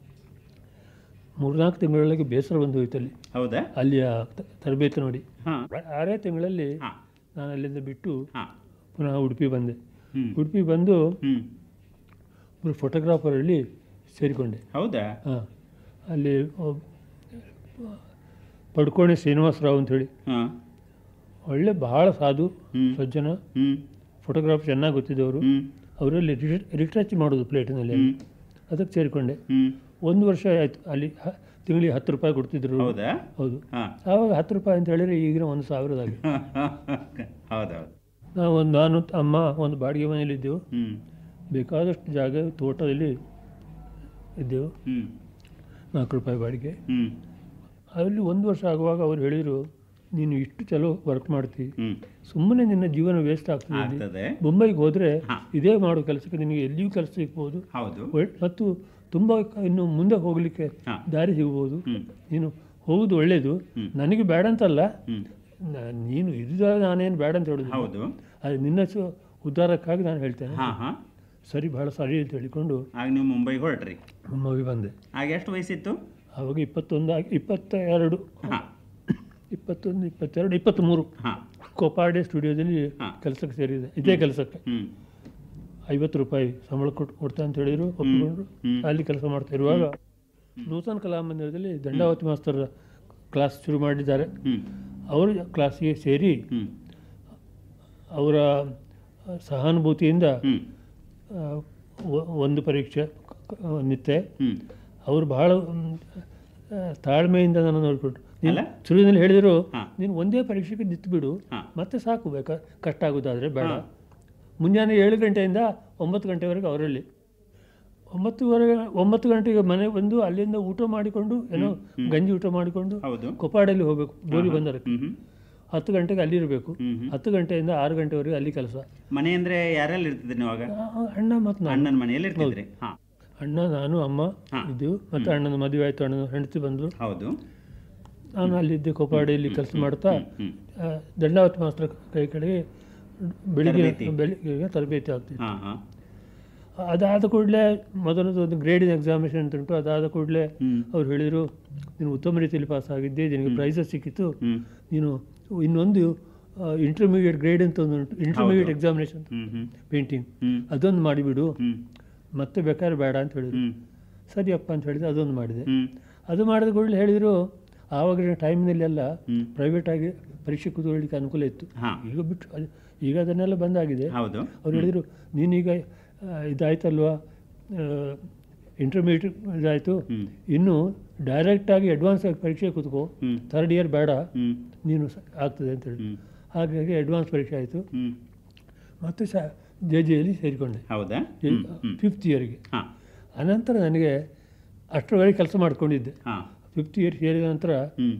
ಮೂರ್ನಾಲ್ಕು ತಿಂಗಳೊಳಗೆ ಬೇಸರ ಬಂದು ಹೋಯ್ತು ಅಲ್ಲಿ, ಹೌದಾ? ಅಲ್ಲಿಯ ತ- ತರಬೇತಿ ನೋಡಿ. ಹಾಂ ಆರೇ ತಿಂಗಳಲ್ಲಿ ಹಾಂ ನಾನು ಅಲ್ಲಿಂದ ಬಿಟ್ಟು ಹಾಂ ಪುನಃ ಉಡುಪಿ ಬಂದೆ. ಹ್ಞೂ ಉಡುಪಿ ಬಂದು ಹ್ಞೂ ಒಬ್ಬರು ಫೋಟೋಗ್ರಾಫರಲ್ಲಿ ಸೇರಿಕೊಂಡೆ. ಹೌದಾ? ಹಾಂ, ಅಲ್ಲಿ ಒಬ್- ಪಡ್ಕೋಣೆ ಶ್ರೀನಿವಾಸರಾವ್ ಅಂಥೇಳಿ ಹಾಂ ಒಳ್ಳೆ ಬಹಳ ಸಾಧು ಹ್ಮ್. ಸಜ್ಜನ, ಹ್ಞೂ ಫೋಟೋಗ್ರಾಫ್ ಚೆನ್ನಾಗಿ ಗೊತ್ತಿದ್ದವರು. ಹ್ಞೂ ಅವರಲ್ಲಿ ರಿಟ್ರಚ್ ಮಾಡೋದು ಪ್ಲೇಟಿನಲ್ಲಿ, ಹ್ಞೂ ಅದಕ್ಕೆ ಸೇರಿಕೊಂಡೆ. ಹ್ಞೂ ಒಂದು ವರ್ಷ ಆಯಿತು ಅಲ್ಲಿ. ಹ- ತಿಂಗಳಿಗೆ ಹತ್ತು ರೂಪಾಯಿ ಕೊಡ್ತಿದ್ರು. ಹೌದಾ? ಹೌದು. ಹಾಂ ಆವಾಗ ಹತ್ತು ರೂಪಾಯಿ ಅಂತ ಹೇಳಿದರೆ ಈಗಿನ ಒಂದು ಸಾವಿರದಾಗಿ. ಹೌದೌದು. ನಾವು ಒಂದು ನಾನು ಅಮ್ಮ ಒಂದು ಬಾಡಿಗೆ ಮನೆಯಲ್ಲಿದ್ದೆವು. ಹ್ಞೂ ಬೇಕಾದಷ್ಟು ಜಾಗ ತೋಟದಲ್ಲಿ ಇದ್ದೆವು. ಹ್ಞೂ ನಾಲ್ಕು ರೂಪಾಯಿ ಬಾಡಿಗೆ. ಹ್ಞೂ ಅಲ್ಲಿ ಒಂದು ವರ್ಷ ಆಗುವಾಗ ಅವ್ರು ಹೇಳಿದರು, ನೀನು ಇಷ್ಟು ಚಲೋ ವರ್ಕ್ ಮಾಡ್ತೀವಿ, ಹ್ಞೂ ಸುಮ್ಮನೆ ನಿನ್ನ ಜೀವನ ವೇಸ್ಟ್ ಆಗ್ತದೆ ಇಲ್ಲಿ. ಆಗ್ತದೆ. ಮುಂಬೈಗೆ ಹೋದರೆ ಹಾಂ. ಇದೇ ಮಾಡೋ ಕೆಲಸಕ್ಕೆ ನಿನಗೆ ಎಲ್ಲಿಯೂ ಕೆಲಸ ಸಿಗ್ಬೋದು, ಹೌದು. ಒಳ್- ಮತ್ತು ತುಂಬ ಇನ್ನು ಮುಂದೆ ಹೋಗಲಿಕ್ಕೆ ಹಾಂ. ದಾರಿ ಸಿಗ್ಬೋದು. ಹ್ಞೂ ನೀನು ಹೋಗೋದು ಒಳ್ಳೆಯದು, ಹ್ಮ್. ನನಗೆ ಬೇಡ ಅಂತಲ್ಲ, ಹ್ಞೂ ನಾ- ನೀನು ಇದ್ದಾಗ ನಾನೇನು ಬೇಡ ಅಂತ ಹೇಳೋದು, ಹೌದು. ಅದು ನಿನ್ನ ಸು ಉದ್ಧಾರಕ್ಕಾಗಿ ನಾನು ಹೇಳ್ತೇನೆ. ಹಾಂ ಹಾಂ ಸರಿ, ಬಹಳ ಸರಿ ಅಂತ ಹೇಳಿಕೊಂಡು ಆಗ ನೀವು ಮುಂಬೈಗೆ ಹೊರಟ್ರಿ. ಮುಂಬೈಗೆ ಬಂದೆ. ಆಗ ಎಷ್ಟು ವಯಸ್ಸಿತ್ತು? ಆವಾಗ ಇಪ್ಪತ್ತೊಂದು ಆಗಿ ಇಪ್ಪತ್ತ ಎರಡು ಹಾಂ ಇಪ್ಪತ್ತೊಂದು ಇಪ್ಪತ್ತೆರಡು ಇಪ್ಪತ್ತ್ಮೂರು ಹಾಂ ಕೋಪಾರ್ಡೆ ಸ್ಟುಡಿಯೋದಲ್ಲಿ ಹಾಂ. ಕೆಲಸಕ್ಕೆ ಸೇರಿದೆ. ಇದೇ ಕೆಲಸಕ್ಕೆ ಹ್ಞೂ ಐವತ್ತು ರೂಪಾಯಿ ಸಂಬಳ ಕೊಟ್ಟು ಕೊಡ್ತಾ ಅಂತ ಹೇಳಿದರು, ಒಪ್ಪಿಕೊಂಡ್ರು. ಹ್ಮ್. ಅಲ್ಲಿ ಕೆಲಸ ಮಾಡ್ತಾ ಇರುವಾಗ ನೂತನ ಕಲಾಮಂದಿರದಲ್ಲಿ ದಂಡಾವತಿ ಮಾಸ್ತರ್ ಕ್ಲಾಸ್ ಶುರು ಮಾಡಿದ್ದಾರೆ. ಹ್ಞೂ ಅವರು ಕ್ಲಾಸಿಗೆ ಸೇರಿ ಹ್ಞೂ ಅವರ ಸಹಾನುಭೂತಿಯಿಂದ ಹ್ಞೂ ಆ, ಒ- ಒಂದು ಪರೀಕ್ಷೆ ಕ- ಕ- ನಿತ್ಯ ಹ್ಞೂ ಅವರು ಬಹಳ ಮ್, ಆ, ತಾಳ್ಮೆಯಿಂದ ನನ್ನ ನೋಡಿಕೊಟ್ರು. ಅಲ್ಲ ಶುರುವಿನಲ್ಲಿ ಹೇಳಿದರು ಹಾಂ. ನೀನು ಒಂದೇ ಪರೀಕ್ಷೆಗೆ ನಿಂತುಬಿಡು, ಹಾಂ. ಮತ್ತೆ ಸಾಕು, ಬೇಕಾ ಕಷ್ಟ ಆಗೋದಾದರೆ ಬೇಡ. ಮುಂಜಾನೆ ಏಳು ಗಂಟೆಯಿಂದ ಒಂಬತ್ತು ಗಂಟೆವರೆಗೆ ಅವರಲ್ಲಿ, ಒಂಬತ್ತುವರೆಗೆ ಒಂಬತ್ತು ಗಂಟೆಗೆ ಮನೆಗೆ ಬಂದು ಅಲ್ಲಿಂದ ಊಟ ಮಾಡಿಕೊಂಡು ಏನೋ ಗಂಜಿ ಊಟ ಮಾಡಿಕೊಂಡು ಹೌದು ಕೊಪ್ಪಾಡಲ್ಲಿ ಹೋಗಬೇಕು ಬೋರಿ ಬಂದರಕ್ಕೆ. ಹ್ಮ್ ಹ್ಮ್. ಹತ್ತು ಗಂಟೆಗೆ ಅಲ್ಲಿರಬೇಕು. ಹ್ಮ್ ಹ್ಮ್. ಹತ್ತು ಗಂಟೆಯಿಂದ ಆರು ಗಂಟೆವರೆಗೆ ಅಲ್ಲಿ ಕೆಲಸ. ಮನೆ ಅಂದ್ರೆ ಯಾರೆಲ್ಲ ಇರ್ತಿದ್ರಿ ನೀವು ಅವಾಗ? ಅಣ್ಣ ಮತ್ತು ನಾನು, ಅಣ್ಣನ ಮನೆಯಲ್ಲಿ ಇರ್ತಿದ್ರಿ? ಹಾ ಅಣ್ಣ ನಾನು ಅಮ್ಮ ಇದ್ದೆವು. ಮತ್ತು ಅಣ್ಣನ ಮದುವೆ ಆಯಿತು, ಅಣ್ಣನ ಹೆಂಡತಿ ಬಂದರು. ಹೌದು. ನಾನು ಅಲ್ಲಿದ್ದೆ ಕೊಪ್ಪಾಡಿಯಲ್ಲಿ ಕೆಲಸ ಮಾಡ್ತಾ. ಹ್ಮ್. ಆ, ದಂಡಾವತಿ ಮಾಸ್ತರ ಕೈ ಕಡೆಗೆ ಬೆಳಿಗ್ಗೆ ತರಬೇತಿ. ಬೆಳಿಗ್ಗೆ ತರಬೇತಿ ಆಗ್ತಿತ್ತು. ಹಾ ಹಾ ಅದಾದ ಕೂಡಲೇ ಮೊದಲದು ಒಂದು ಗ್ರೇಡಿನ ಎಕ್ಸಾಮಿನೇಷನ್ ಅಂತ ಉಂಟು. ಅದಾದ ಕೂಡಲೇ ಹ್ಮ್ ಅವ್ರು ಹೇಳಿದರು, ನೀನು ಉತ್ತಮ ರೀತಿಯಲ್ಲಿ ಪಾಸ್ ಆಗಿದ್ದೆ, ನಿನಗೆ ಪ್ರೈಸಸ್ ಸಿಕ್ಕಿತ್ತು, ಹ್ಮ್ ನೀನು ಇನ್ನೊಂದು ಇಂಟರ್ಮೀಡಿಯೇಟ್ ಗ್ರೇಡ್ ಅಂತ ಒಂದು ಉಂಟು, ಇಂಟರ್ಮೀಡಿಯೇಟ್ ಎಕ್ಸಾಮಿನೇಷನ್ ಹ್ಮ್ ಹ್ಮ್ ಪೇಂಟಿಂಗ್, ಹ್ಮ್ ಅದೊಂದು ಮಾಡಿಬಿಡು, ಹ್ಮ್ ಮತ್ತೆ ಬೇಕಾದ್ರೆ ಬೇಡ ಅಂತ ಹೇಳಿದ್ರು. ಹ್ಮ್ ಸರಿಯಪ್ಪ ಅಂತ ಹೇಳಿದೆ, ಅದೊಂದು ಮಾಡಿದೆ. ಹ್ಮ್ ಅದು ಮಾಡಿದ ಕೂಡಲೇ ಹೇಳಿದರು, ಆವಾಗಿನ ಟೈಮ್ನಲ್ಲೆಲ್ಲ ಹ್ಮ್. ಪ್ರೈವೇಟಾಗಿ ಪರೀಕ್ಷೆ ಕೂತ್ಕೊಳ್ಳಿಕ್ಕೆ ಅನುಕೂಲ ಇತ್ತು. ಹಾ ಈಗ ಬಿಟ್ಟು ಅದು- ಈಗ ಅದನ್ನೆಲ್ಲ ಬಂದಾಗಿದೆ. ಹೌದು. ಅವ್ರು ಹೇಳಿದರು, ನೀನೀಗ ಆ, ಇದಾಯ್ತಲ್ವಾ, ಇಂಟರ್ಮೀಡಿಯೇಟ್ ಇದಾಯಿತು, ಹ್ಮ್ ಇನ್ನು ಡೈರೆಕ್ಟಾಗಿ ಅಡ್ವಾನ್ಸ್ ಆಗಿ ಪರೀಕ್ಷೆ ಕೂತ್ಕೋ, ಹ್ಮ್ ಥರ್ಡ್ ಇಯರ್ ಬೇಡ, ಹ್ಮ್ ನೀನು ಸ- ಆಗ್ತದೆ ಅಂತ ಹೇಳಿ. ಹ್ಮ್ ಹಾಗಾಗಿ ಅಡ್ವಾನ್ಸ್ ಪರೀಕ್ಷೆ ಆಯಿತು. ಹ್ಮ್ ಮತ್ತು ಸ ಜೆ ಜಿಯಲ್ಲಿ ಸೇರಿಕೊಂಡೆ ಹೌದಾ? ಹ್ಮ್ ಹ್ಮ್ ಫಿಫ್ತ್ ಇಯರ್ಗೆ. ಹಾ ಅನಂತರ ನನಗೆ ಅಷ್ಟರವರೆಗೆ ಕೆಲಸ ಮಾಡ್ಕೊಂಡಿದ್ದೆ. ಹಾ ಫಿಫ್ತ್ ಇಯರ್ ಸೇರಿದ ನಂತರ ಹ್ಮ್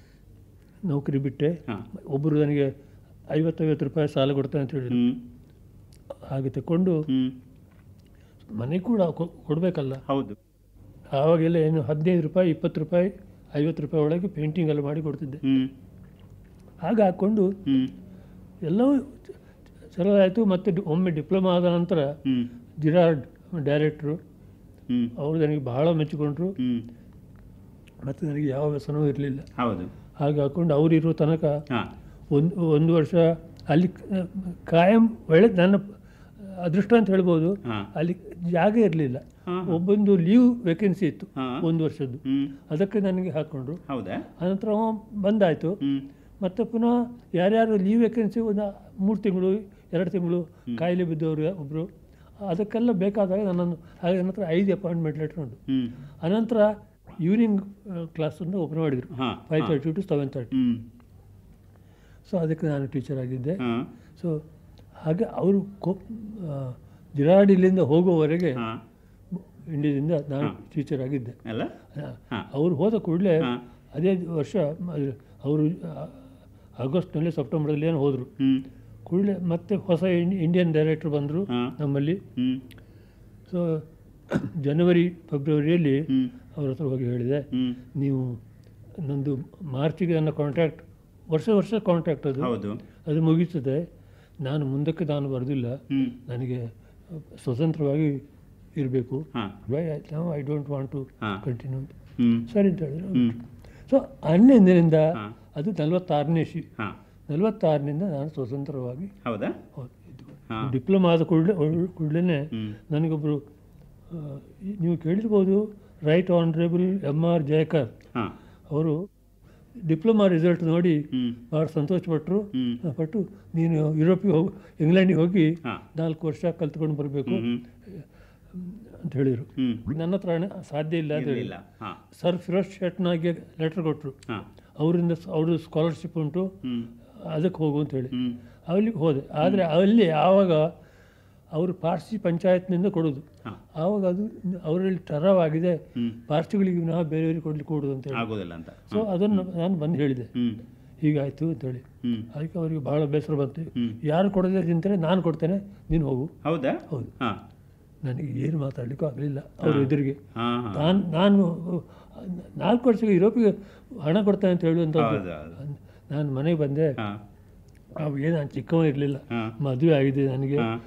ನೌಕರಿ ಬಿಟ್ಟೆ. ಹಾ ಒಬ್ಬರು ನನಗೆ ಐವತ್ತೈವತ್ತು ರೂಪಾಯಿ ಸಾಲ ಕೊಡ್ತಾನೆ ಅಂತ ಹೇಳಿದ್ರು. ಹ್ಮ್ ಹಾಗೆ ತಗೊಂಡು ಹ್ಮ್ ಮನೆ ಕೂಡ ಕೊ- ಕೊಡಬೇಕಲ್ಲ. ಹೌದು. ಆವಾಗೆಲ್ಲ ಏನು ಹದಿನೈದು ರೂಪಾಯಿ, ಇಪ್ಪತ್ತು ರೂಪಾಯಿ, ಐವತ್ತು ರೂಪಾಯಿ ಒಳಗೆ ಪೇಂಟಿಂಗ್ ಎಲ್ಲ ಮಾಡಿ ಕೊಡ್ತಿದ್ದೆ. ಹ್ಮ್ ಹಾಗೆ ಹಾಕ್ಕೊಂಡು ಹ್ಮ್ ಎಲ್ಲವೂ ಚ- ಚಲೋ ಆಯಿತು. ಮತ್ತು ಡಿ- ಒಮ್ಮೆ ಡಿಪ್ಲೊಮಾ ಆದ ನಂತರ ಹ್ಮ್ ಜಿರಾಡ್ ಡೈರೆಕ್ಟ್ರು ಹ್ಮ್ ಅವರು ನನಗೆ ಬಹಳ ಮೆಚ್ಚಿಕೊಂಡ್ರು. ಹ್ಮ್ ಮತ್ತು ನನಗೆ ಯಾವ ವ್ಯಸನವೂ ಇರಲಿಲ್ಲ. ಹೌದು. ಹಾಗೆ ಹಾಕ್ಕೊಂಡು ಅವರು ಇರೋ ತನಕ ಹಾ ಒಂದು ಒಂದು ವರ್ಷ ಅಲ್ಲಿ ಕ- ಕಾಯಂ ಒಳ್ಳೆ ನನ್ನ ಅದೃಷ್ಟ ಅಂತ ಹೇಳ್ಬೋದು. ಹಾ ಅಲ್ಲಿ ಜಾಗ ಇರಲಿಲ್ಲ. ಹಾ ಒಬ್ಬೊಂದು ಲೀವ್ ವೇಕೆನ್ಸಿ ಇತ್ತು ಹಾ ಒಂದು ವರ್ಷದ್ದು, ಹ್ಮ್ ಅದಕ್ಕೆ ನನಗೆ ಹಾಕ್ಕೊಂಡ್ರು. ಹೌದಾ? ಅನಂತರ ಅವ ಬಂದಾಯಿತು. ಹ್ಮ್ ಮತ್ತು ಪುನಃ ಯಾರ್ಯಾರು ಲೀವ್ ವೇಕೆನ್ಸಿ ಒಂದು ಮೂರು ತಿಂಗಳು ಎರಡು ತಿಂಗಳು ಕಾಯಿಲೆ ಬಿದ್ದವರು ಒಬ್ಬರು, ಅದಕ್ಕೆಲ್ಲ ಬೇಕಾದಾಗ ನನ್ನನ್ನು ಹಾಗೆ ನನ್ನ ಹತ್ರ ಐದು ಅಪಾಯಿಂಟ್ಮೆಂಟ್ ಲೆಟ್ರ್ ಉಂಟು. ಹ್ಮ್ ಅನಂತರ ಈವ್ನಿಂಗ್ ಕ್ಲಾಸನ್ನು ಓಪನ್ ಮಾಡಿದರು, ಹಾ five thirty to seven thirty. ಹ್ಮ್ ಸೊ ಅದಕ್ಕೆ ನಾನು ಟೀಚರ್ ಆಗಿದ್ದೆ. ಹಾ ಸೊ ಹಾಗೆ ಅವರು ಕೊ ಜಿರಾಡ್ ಇಲ್ಲಿಂದ ಹೋಗುವವರೆಗೆ ಹಾ ಇಂಡಿಯಾದಿಂದ ನಾನು ಟೀಚರ್ ಆಗಿದ್ದೆ. ಅಲ್ಲ? ಹಾ. ಅವರು ಹೋದ ಕೂಡಲೇ ಹಾ. ಅದೇ ವರ್ಷ ಅವರು ಆಗಸ್ಟ್ನಲ್ಲಿ ಸೆಪ್ಟೆಂಬರಲ್ಲಿ ಏನು ಹೋದರು. ಹ್ಮ್ ಕೂಡಲೇ ಮತ್ತೆ ಹೊಸ ಇಂಡಿಯನ್ ಡೈರೆಕ್ಟರ್ ಬಂದರು ಹಾ. ನಮ್ಮಲ್ಲಿ. ಹ್ಮ್ ಸೊ ಜನವರಿ ಫೆಬ್ರವರಿಯಲ್ಲಿ ಹ್ಮ್ ಅವ್ರ ಹತ್ರ ಹೋಗಿ ಹೇಳಿದೆ, ಹ್ಮ್ ನೀವು ನಂದು ಮಾರ್ಚಿಗೆ ನನ್ನ ಕಾಂಟ್ರಾಕ್ಟ್, ವರ್ಷ ವರ್ಷ ಕಾಂಟ್ರಾಕ್ಟ್ ಅದು ಹೌದು. ಅದು ಮುಗೀತದೆ, ನಾನು ಮುಂದಕ್ಕೆ ನಾನು ಬರೋದಿಲ್ಲ, ಹ್ಮ್ ನನಗೆ ಸ್ವತಂತ್ರವಾಗಿ ಇರಬೇಕು, ಹಾ ನಾವು ಐ ಡೋಂಟ್ ವಾಂಟ್ ಟು ಹಾ. ಕಂಟಿನ್ಯೂ. ಹ್ಮ್ ಸರಿ ಅಂತ ಹೇಳಿದ್ರು. ಹ್ಮ್ ಸೊ ಹನ್ನೊಂದರಿಂದ ಹಾ. ಅದು ನಲವತ್ತಾರನೇ ಇಸ್ವಿ, ಹಾ ನಲವತ್ತಾರನಿಂದ ನಾನು ಸ್ವತಂತ್ರವಾಗಿ ಹೌದಾ? ಹಾ. ಡಿಪ್ಲೊಮಾ ಆದ ಕೂಡಲೇ ಕೂಡಲೇ ಹ್ಮ್ ನನಗೊಬ್ಬರು, ನೀವು ಕೇಳಿರ್ಬೋದು, right honourable M R Jayakar ಹಾ ಅವರು ಡಿಪ್ಲೊಮಾ ರಿಸಲ್ಟ್ ನೋಡಿ ಹ್ಮ್ ಭಾಳ ಸಂತೋಷಪಟ್ಟರು. ಹ್ಮ್ ಪಟ್ಟು ನೀನು ಯುರೋಪಿಗೆ ಹೋಗಿ ಇಂಗ್ಲೆಂಡಿಗೆ ಹೋಗಿ ಹಾ. ನಾಲ್ಕು ವರ್ಷ ಕಲ್ತ್ಕೊಂಡು ಬರಬೇಕು ಹ್ಮ್ ಅಂತ ಹೇಳಿದರು. ಹ್ಮ್ ನನ್ನ ಹತ್ರ ಹಣ ಸಾಧ್ಯ ಇಲ್ಲ ಅಂತ ಹೇಳಿ ಇರ್ಲಿಲ್ಲ. ಹಾ ಸರ್ ಫಿರೋಜ್ ಶೆಟ್ನಾಗೆ ಲೆಟ್ರ್ ಕೊಟ್ಟರು, ಹಾ ಅವರಿಂದ ಅವ್ರದ್ದು ಸ್ಕಾಲರ್ಶಿಪ್ ಉಂಟು, ಹ್ಮ್ ಅದಕ್ಕೆ ಹೋಗು ಅಂತ ಹೇಳಿ. ಹ್ಮ್ ಅಲ್ಲಿಗೆ ಹೋದೆ. ಆದರೆ ಅಲ್ಲಿ ಆವಾಗ ಅವರು ಪಾರ್ಸಿ ಪಂಚಾಯತ್ನಿಂದ ಕೊಡೋದು. ಹಾ. ಆವಾಗ ಅದು ಅವರಲ್ಲಿ ಟರವಾಗಿದೆ, ಹ್ಮ್ ಪಾರ್ಸಿಗಳಿಗೆ ನಾವು ಬೇರೆಯವರಿಗೆ ಕೊಡ್ಲಿಕ್ಕೆ ಕೊಡೋದು ಅಂತ ಹೇಳಿ. ಆಗೋದಿಲ್ಲ ಅಂತ. ಸೊ ಅದನ್ನು ನಾನು ಬಂದು ಹೇಳಿದೆ, ಹ್ಮ್ ಹೀಗಾಯಿತು ಅಂತೇಳಿ. ಹ್ಮ್ ಅದಕ್ಕೆ ಅವರಿಗೆ ಭಾಳ ಬೇಸರ ಬಂತು. ಹ್ಮ್ ಯಾರು ಕೊಡೋದೇ ತಿಂತಾರೆ, ನಾನು ಕೊಡ್ತೇನೆ, ನೀನು ಹೋಗು. ಹೌದಾ? ಹೌದು. ಹಾ ನನಗೆ ಏನು ಮಾತಾಡಲಿಕ್ಕೂ ಆಗಲಿಲ್ಲ ಅವ್ರ ಎದುರಿಗೆ. ಹಾ ಹಾ ನಾನು ನಾನು ನಾಲ್ಕು ವರ್ಷಕ್ಕೆ ಯುರೋಪಿಗೆ ಹಣ ಕೊಡ್ತೇನೆ ಅಂತ ಹೇಳುವಂಥದ್ದು. ಹೌದು, ಹೌದು. ನಾನು ಮನೆಗೆ ಬಂದೆ. ಹಾ ಅವಾಗೇನು ನಾನು ಚಿಕ್ಕವ ಇರಲಿಲ್ಲ, ಹಾ ಮದುವೆ ಆಗಿದೆ ನನಗೆ, ಹಾ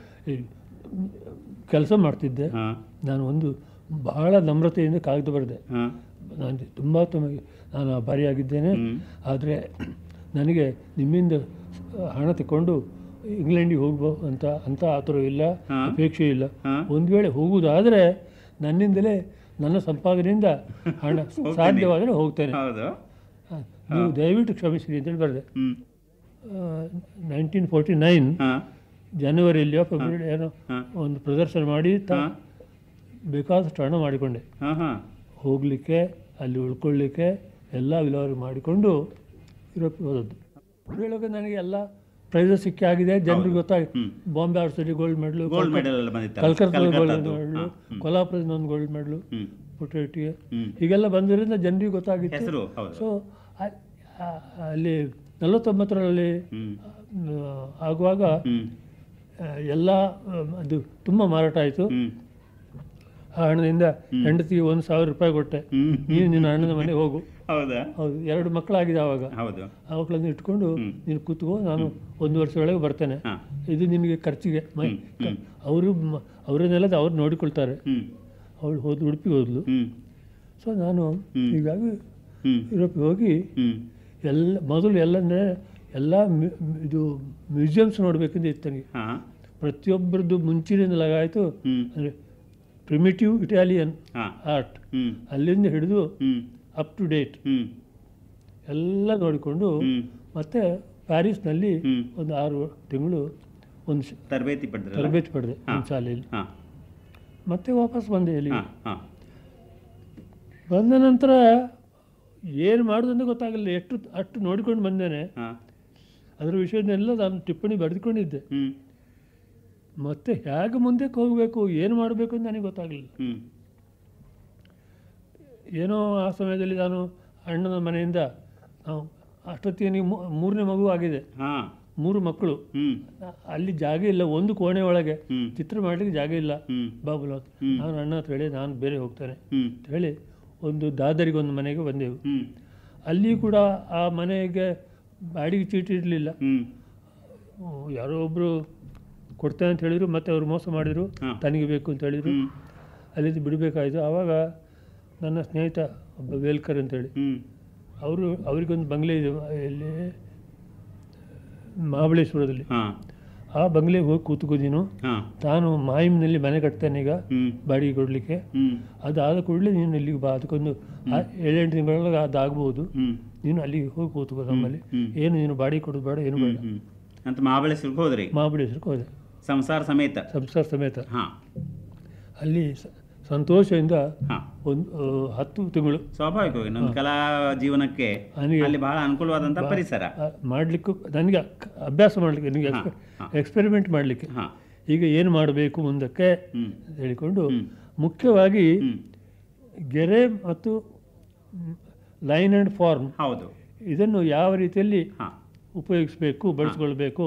ಕೆಲಸ ಮಾಡ್ತಿದ್ದೆ. ಹಾ ನಾನು ಒಂದು ಬಹಳ ನಮ್ರತೆಯಿಂದ ಕಾಗದ ಬರೆದೆ, ಹಾ ನಾನು ತುಂಬ ತುಂಬ ನಾನು ಆಭಾರಿಯಾಗಿದ್ದೇನೆ, ಹ್ಮ್ ಆದರೆ ನನಗೆ ನಿಮ್ಮಿಂದ ಹಣ ತಗೊಂಡು ಇಂಗ್ಲೆಂಡಿಗೆ ಹೋಗ್ಬೋ ಅಂತ ಅಂತ ಆತುರ ಇಲ್ಲ, ಹಾ. ಅಪೇಕ್ಷೆ ಇಲ್ಲ. ಹಾ. ಒಂದು ವೇಳೆ ಹೋಗುವುದಾದರೆ ನನ್ನಿಂದಲೇ ನನ್ನ ಸಂಪಾದನೆಯಿಂದ ಹಣ ಸಾಧ್ಯವಾದರೆ ಹೋಗ್ತೇನೆ, ಹೌದು. ಹಾ, ನೀವು ದಯವಿಟ್ಟು ಕ್ಷಮಿಸಿರಿ ಅಂತೇಳಿ ಬರೆದೆ. ಹ್ಮ್ ನೈನ್ಟೀನ್ ಫೋರ್ಟಿ ನೈನ್ ಹಾ ಜನವರಿಯಲ್ಲಿಯೋ ಫೆಬ್ರವರಿ ಏನೋ ಹಾ ಒಂದು ಪ್ರದರ್ಶನ ಮಾಡಿ ತ ಹಾ ಬೇಕಾದಷ್ಟು ಹಣ ಮಾಡಿಕೊಂಡೆ, ಹಾ ಹಾ ಹೋಗಲಿಕ್ಕೆ, ಅಲ್ಲಿ ಉಳ್ಕೊಳ್ಳಿಕ್ಕೆ ಎಲ್ಲ ವಿಲೇವಾರಿ ಮಾಡಿಕೊಂಡು ಯುರೋಪಿಗೆ ಹೋದದ್ದು. ಹೇಳುವಾಗ ನನಗೆ ಎಲ್ಲ ಪ್ರೈಸಸ್ ಸಿಕ್ಕಿ ಆಗಿದೆ, ಜನರಿಗೆ ಗೊತ್ತಾಗಿ Bombay art city gold medal, ಕಲ್ಕತ್ತಾದ ಗೋಲ್ಡ್ ಮೆಡಲು, ಕೊಲ್ಹಾಪುರದ ಒಂದು ಗೋಲ್ಡ್ ಮೆಡಲು, ಪುಟ್ಟೇಟಿಗೆ ಹೀಗೆಲ್ಲ ಬಂದಿರೋದ್ರಿಂದ ಜನರಿಗೆ ಗೊತ್ತಾಗಿತ್ತು. ಸೊ ಅಲ್ಲಿ ನಲವತ್ತೊಂಬತ್ತರಲ್ಲಿ ಆಗುವಾಗ ಎಲ್ಲ ಅದು ತುಂಬ ಮಾರಾಟ ಆಯಿತು. ಆ ಹಣದಿಂದ ಹೆಂಡತಿಗೆ ಒಂದು ಸಾವಿರ ರೂಪಾಯಿ ಕೊಟ್ಟೆ, ನೀನು ನಿನ್ನ ಅಣ್ಣನ ಮನೆಗೆ ಹೋಗು. ಹೌದು, ಎರಡು ಮಕ್ಕಳಾಗಿದೆ ಆವಾಗ. ಆ ಮಕ್ಕಳನ್ನು ಇಟ್ಕೊಂಡು ನೀನು ಕೂತ್ಕೋ, ನಾನು ಒಂದು ವರ್ಷದೊಳಗೆ ಬರ್ತೇನೆ, ಇದು ನಿನಗೆ ಖರ್ಚಿಗೆ. ಮೈ ಅವರು ಅವರನ್ನೆಲ್ಲ ಅವ್ರು ನೋಡಿಕೊಳ್ತಾರೆ. ಅವಳು ಹೋದ್ಲು, ಉಡುಪಿಗೆ ಹೋದ್ಲು. ಸೊ ನಾನು ಹೀಗಾಗಿ ಯುರೋಪಿಗೆ ಹೋಗಿ ಎಲ್ಲ ಮೊದಲು ಎಲ್ಲಂದರೆ ಎಲ್ಲ ಇದು ಮ್ಯೂಸಿಯಮ್ಸ್ ನೋಡಬೇಕಂತ ಇತ್ತು ನನಗೆ. ಪ್ರತಿಯೊಬ್ಬರದ್ದು ಮುಂಚಿನಿಂದ ಲಗಾಯಿತು. ಅಂದರೆ ಪ್ರಿಮಿಟಿವ್ ಇಟಾಲಿಯನ್ ಆರ್ಟ್ ಅಲ್ಲಿಂದ ಹಿಡಿದು ಅಪ್ ಟು ಡೇಟ್ ಎಲ್ಲ ನೋಡಿಕೊಂಡು ಮತ್ತೆ ಪ್ಯಾರಿಸ್ನಲ್ಲಿ ಒಂದು ಆರು ತಿಂಗಳು ಒಂದು ತರಬೇತಿ ಪಡೆದೆ ತರಬೇತಿ ಪಡೆದೆ ಒಂದು ಶಾಲೆಯಲ್ಲಿ. ಮತ್ತೆ ವಾಪಸ್ ಬಂದೆ ಇಲ್ಲಿ. ಬಂದ ನಂತರ ಏನು ಮಾಡೋದಂತ ಗೊತ್ತಾಗಲಿಲ್ಲ. ಎಷ್ಟು ಅಷ್ಟು ನೋಡಿಕೊಂಡು ಬಂದೇನೆ. ಅದರ ವಿಷಯದನ್ನೆಲ್ಲ ನಾನು ಟಿಪ್ಪಣಿ ಬರೆದುಕೊಂಡಿದ್ದೆ. ಮತ್ತೆ ಹೇಗೆ ಮುಂದಕ್ಕೆ ಹೋಗಬೇಕು, ಏನು ಮಾಡಬೇಕು ಅಂತ ನನಗೆ ಗೊತ್ತಾಗಲಿಲ್ಲ. ಏನೋ ಆ ಸಮಯದಲ್ಲಿ ನಾನು ಅಣ್ಣನ ಮನೆಯಿಂದ ನಾವು ಅಷ್ಟೊತ್ತಿಗೆ ನೀವು ಮೂರನೇ ಮಗು ಆಗಿದೆ, ಮೂರು ಮಕ್ಕಳು. ಅಲ್ಲಿ ಜಾಗ ಇಲ್ಲ, ಒಂದು ಕೋಣೆ ಒಳಗೆ ಚಿತ್ರ ಮಾಡಲಿಕ್ಕೆ ಜಾಗ ಇಲ್ಲ ಬಾಬುಲ. ನಾನು ಅಣ್ಣ ಹತ್ರ ಹೇಳಿ ನಾನು ಬೇರೆ ಹೋಗ್ತೇನೆ ಅಂತ ಹೇಳಿ ಒಂದು ದಾದರಿಗೆ ಒಂದು ಮನೆಗೆ ಬಂದೆವು. ಅಲ್ಲಿ ಕೂಡ ಆ ಮನೆಗೆ ಬಾಡಿಗೆ ಚೀಟಿ ಇರಲಿಲ್ಲ. ಯಾರೋ ಒಬ್ಬರು ಕೊಡ್ತೇನೆ ಅಂತ ಹೇಳಿದರು, ಮತ್ತು ಅವರು ಮೋಸ ಮಾಡಿದರು, ತನಗೆ ಬೇಕು ಅಂತ ಹೇಳಿದರು. ಅಲ್ಲಿಂದ ಬಿಡಬೇಕಾಯಿತು. ಆವಾಗ ನನ್ನ ಸ್ನೇಹಿತ ಒಬ್ಬ ವೇಲ್ಕರ್ ಅಂತೇಳಿ, ಅವರು ಅವರಿಗೊಂದು ಬಂಗ್ಲೆ ಇದೆ ಇಲ್ಲಿ ಮಹಾಬಳೇಶ್ವರದಲ್ಲಿ. ಆ ಬಂಗ್ಲೆಗೆ ಹೋಗಿ ಕೂತ್ಕೋದೀನು. ನಾನು ಮಾಯಿಮ್ನಲ್ಲಿ ಮನೆ ಕಟ್ತೇನೆ ಈಗ ಬಾಡಿಗೆ ಕೊಡಲಿಕ್ಕೆ. ಅದಾದ ಕೂಡಲೇ ನೀನು ಇಲ್ಲಿಗೆ ಬಾ, ಅದಕ್ಕೊಂದು ಏಳೆಂಟು ತಿಂಗಳೊಳಗೆ ಅದಾಗ್ಬೋದು, ನೀನು ಅಲ್ಲಿಗೆ ಹೋಗಿ ಕೂತ್ಕೋ ನಮ್ಮಲ್ಲಿ. ಏನು ನೀನು ಬಾಡಿಗೆ ಕೊಡೋದು ಬೇಡ, ಏನು ಬೇಡ ಅಂತ ಮಹಾಬಳೇಶ್ವರಕ್ಕೆ ಹೋದ್ರಿ? ಮಹಾಬಳೇಶ್ವರಕ್ಕೆ ಹೋದೆ, ಸಂಸಾರ ಸಮೇತ. ಸಂಸಾರ ಸಮೇತ. ಅಲ್ಲಿ ಸಂತೋಷದಿಂದ ಒಂದು ಹತ್ತು ತಿಂಗಳು. ಸ್ವಾಭಾವಿಕವಾಗಿ ನಮ್ಮ ಕಲಾ ಜೀವನಕ್ಕೆ ಅಲ್ಲಿ ಬಹಳ ಅನುಕೂಲವಾದಂಥ ಪರಿಸರ ಮಾಡಲಿಕ್ಕೂ ನನಗೆ ಅಭ್ಯಾಸ ಮಾಡಲಿಕ್ಕೆ, ನನಗೆ ಎಕ್ಸ್ಪೆರಿಮೆಂಟ್ ಮಾಡಲಿಕ್ಕೆ, ಈಗ ಏನು ಮಾಡಬೇಕು ಮುಂದಕ್ಕೆ ಹೇಳಿಕೊಂಡು ಮುಖ್ಯವಾಗಿ ಗೆರೆ ಮತ್ತು ಲೈನ್ ಆ್ಯಂಡ್ ಫಾರ್ಮ್ ಹೌದು ಇದನ್ನು ಯಾವ ರೀತಿಯಲ್ಲಿ ಉಪಯೋಗಿಸಬೇಕು, ಬಳಸ್ಕೊಳ್ಬೇಕು,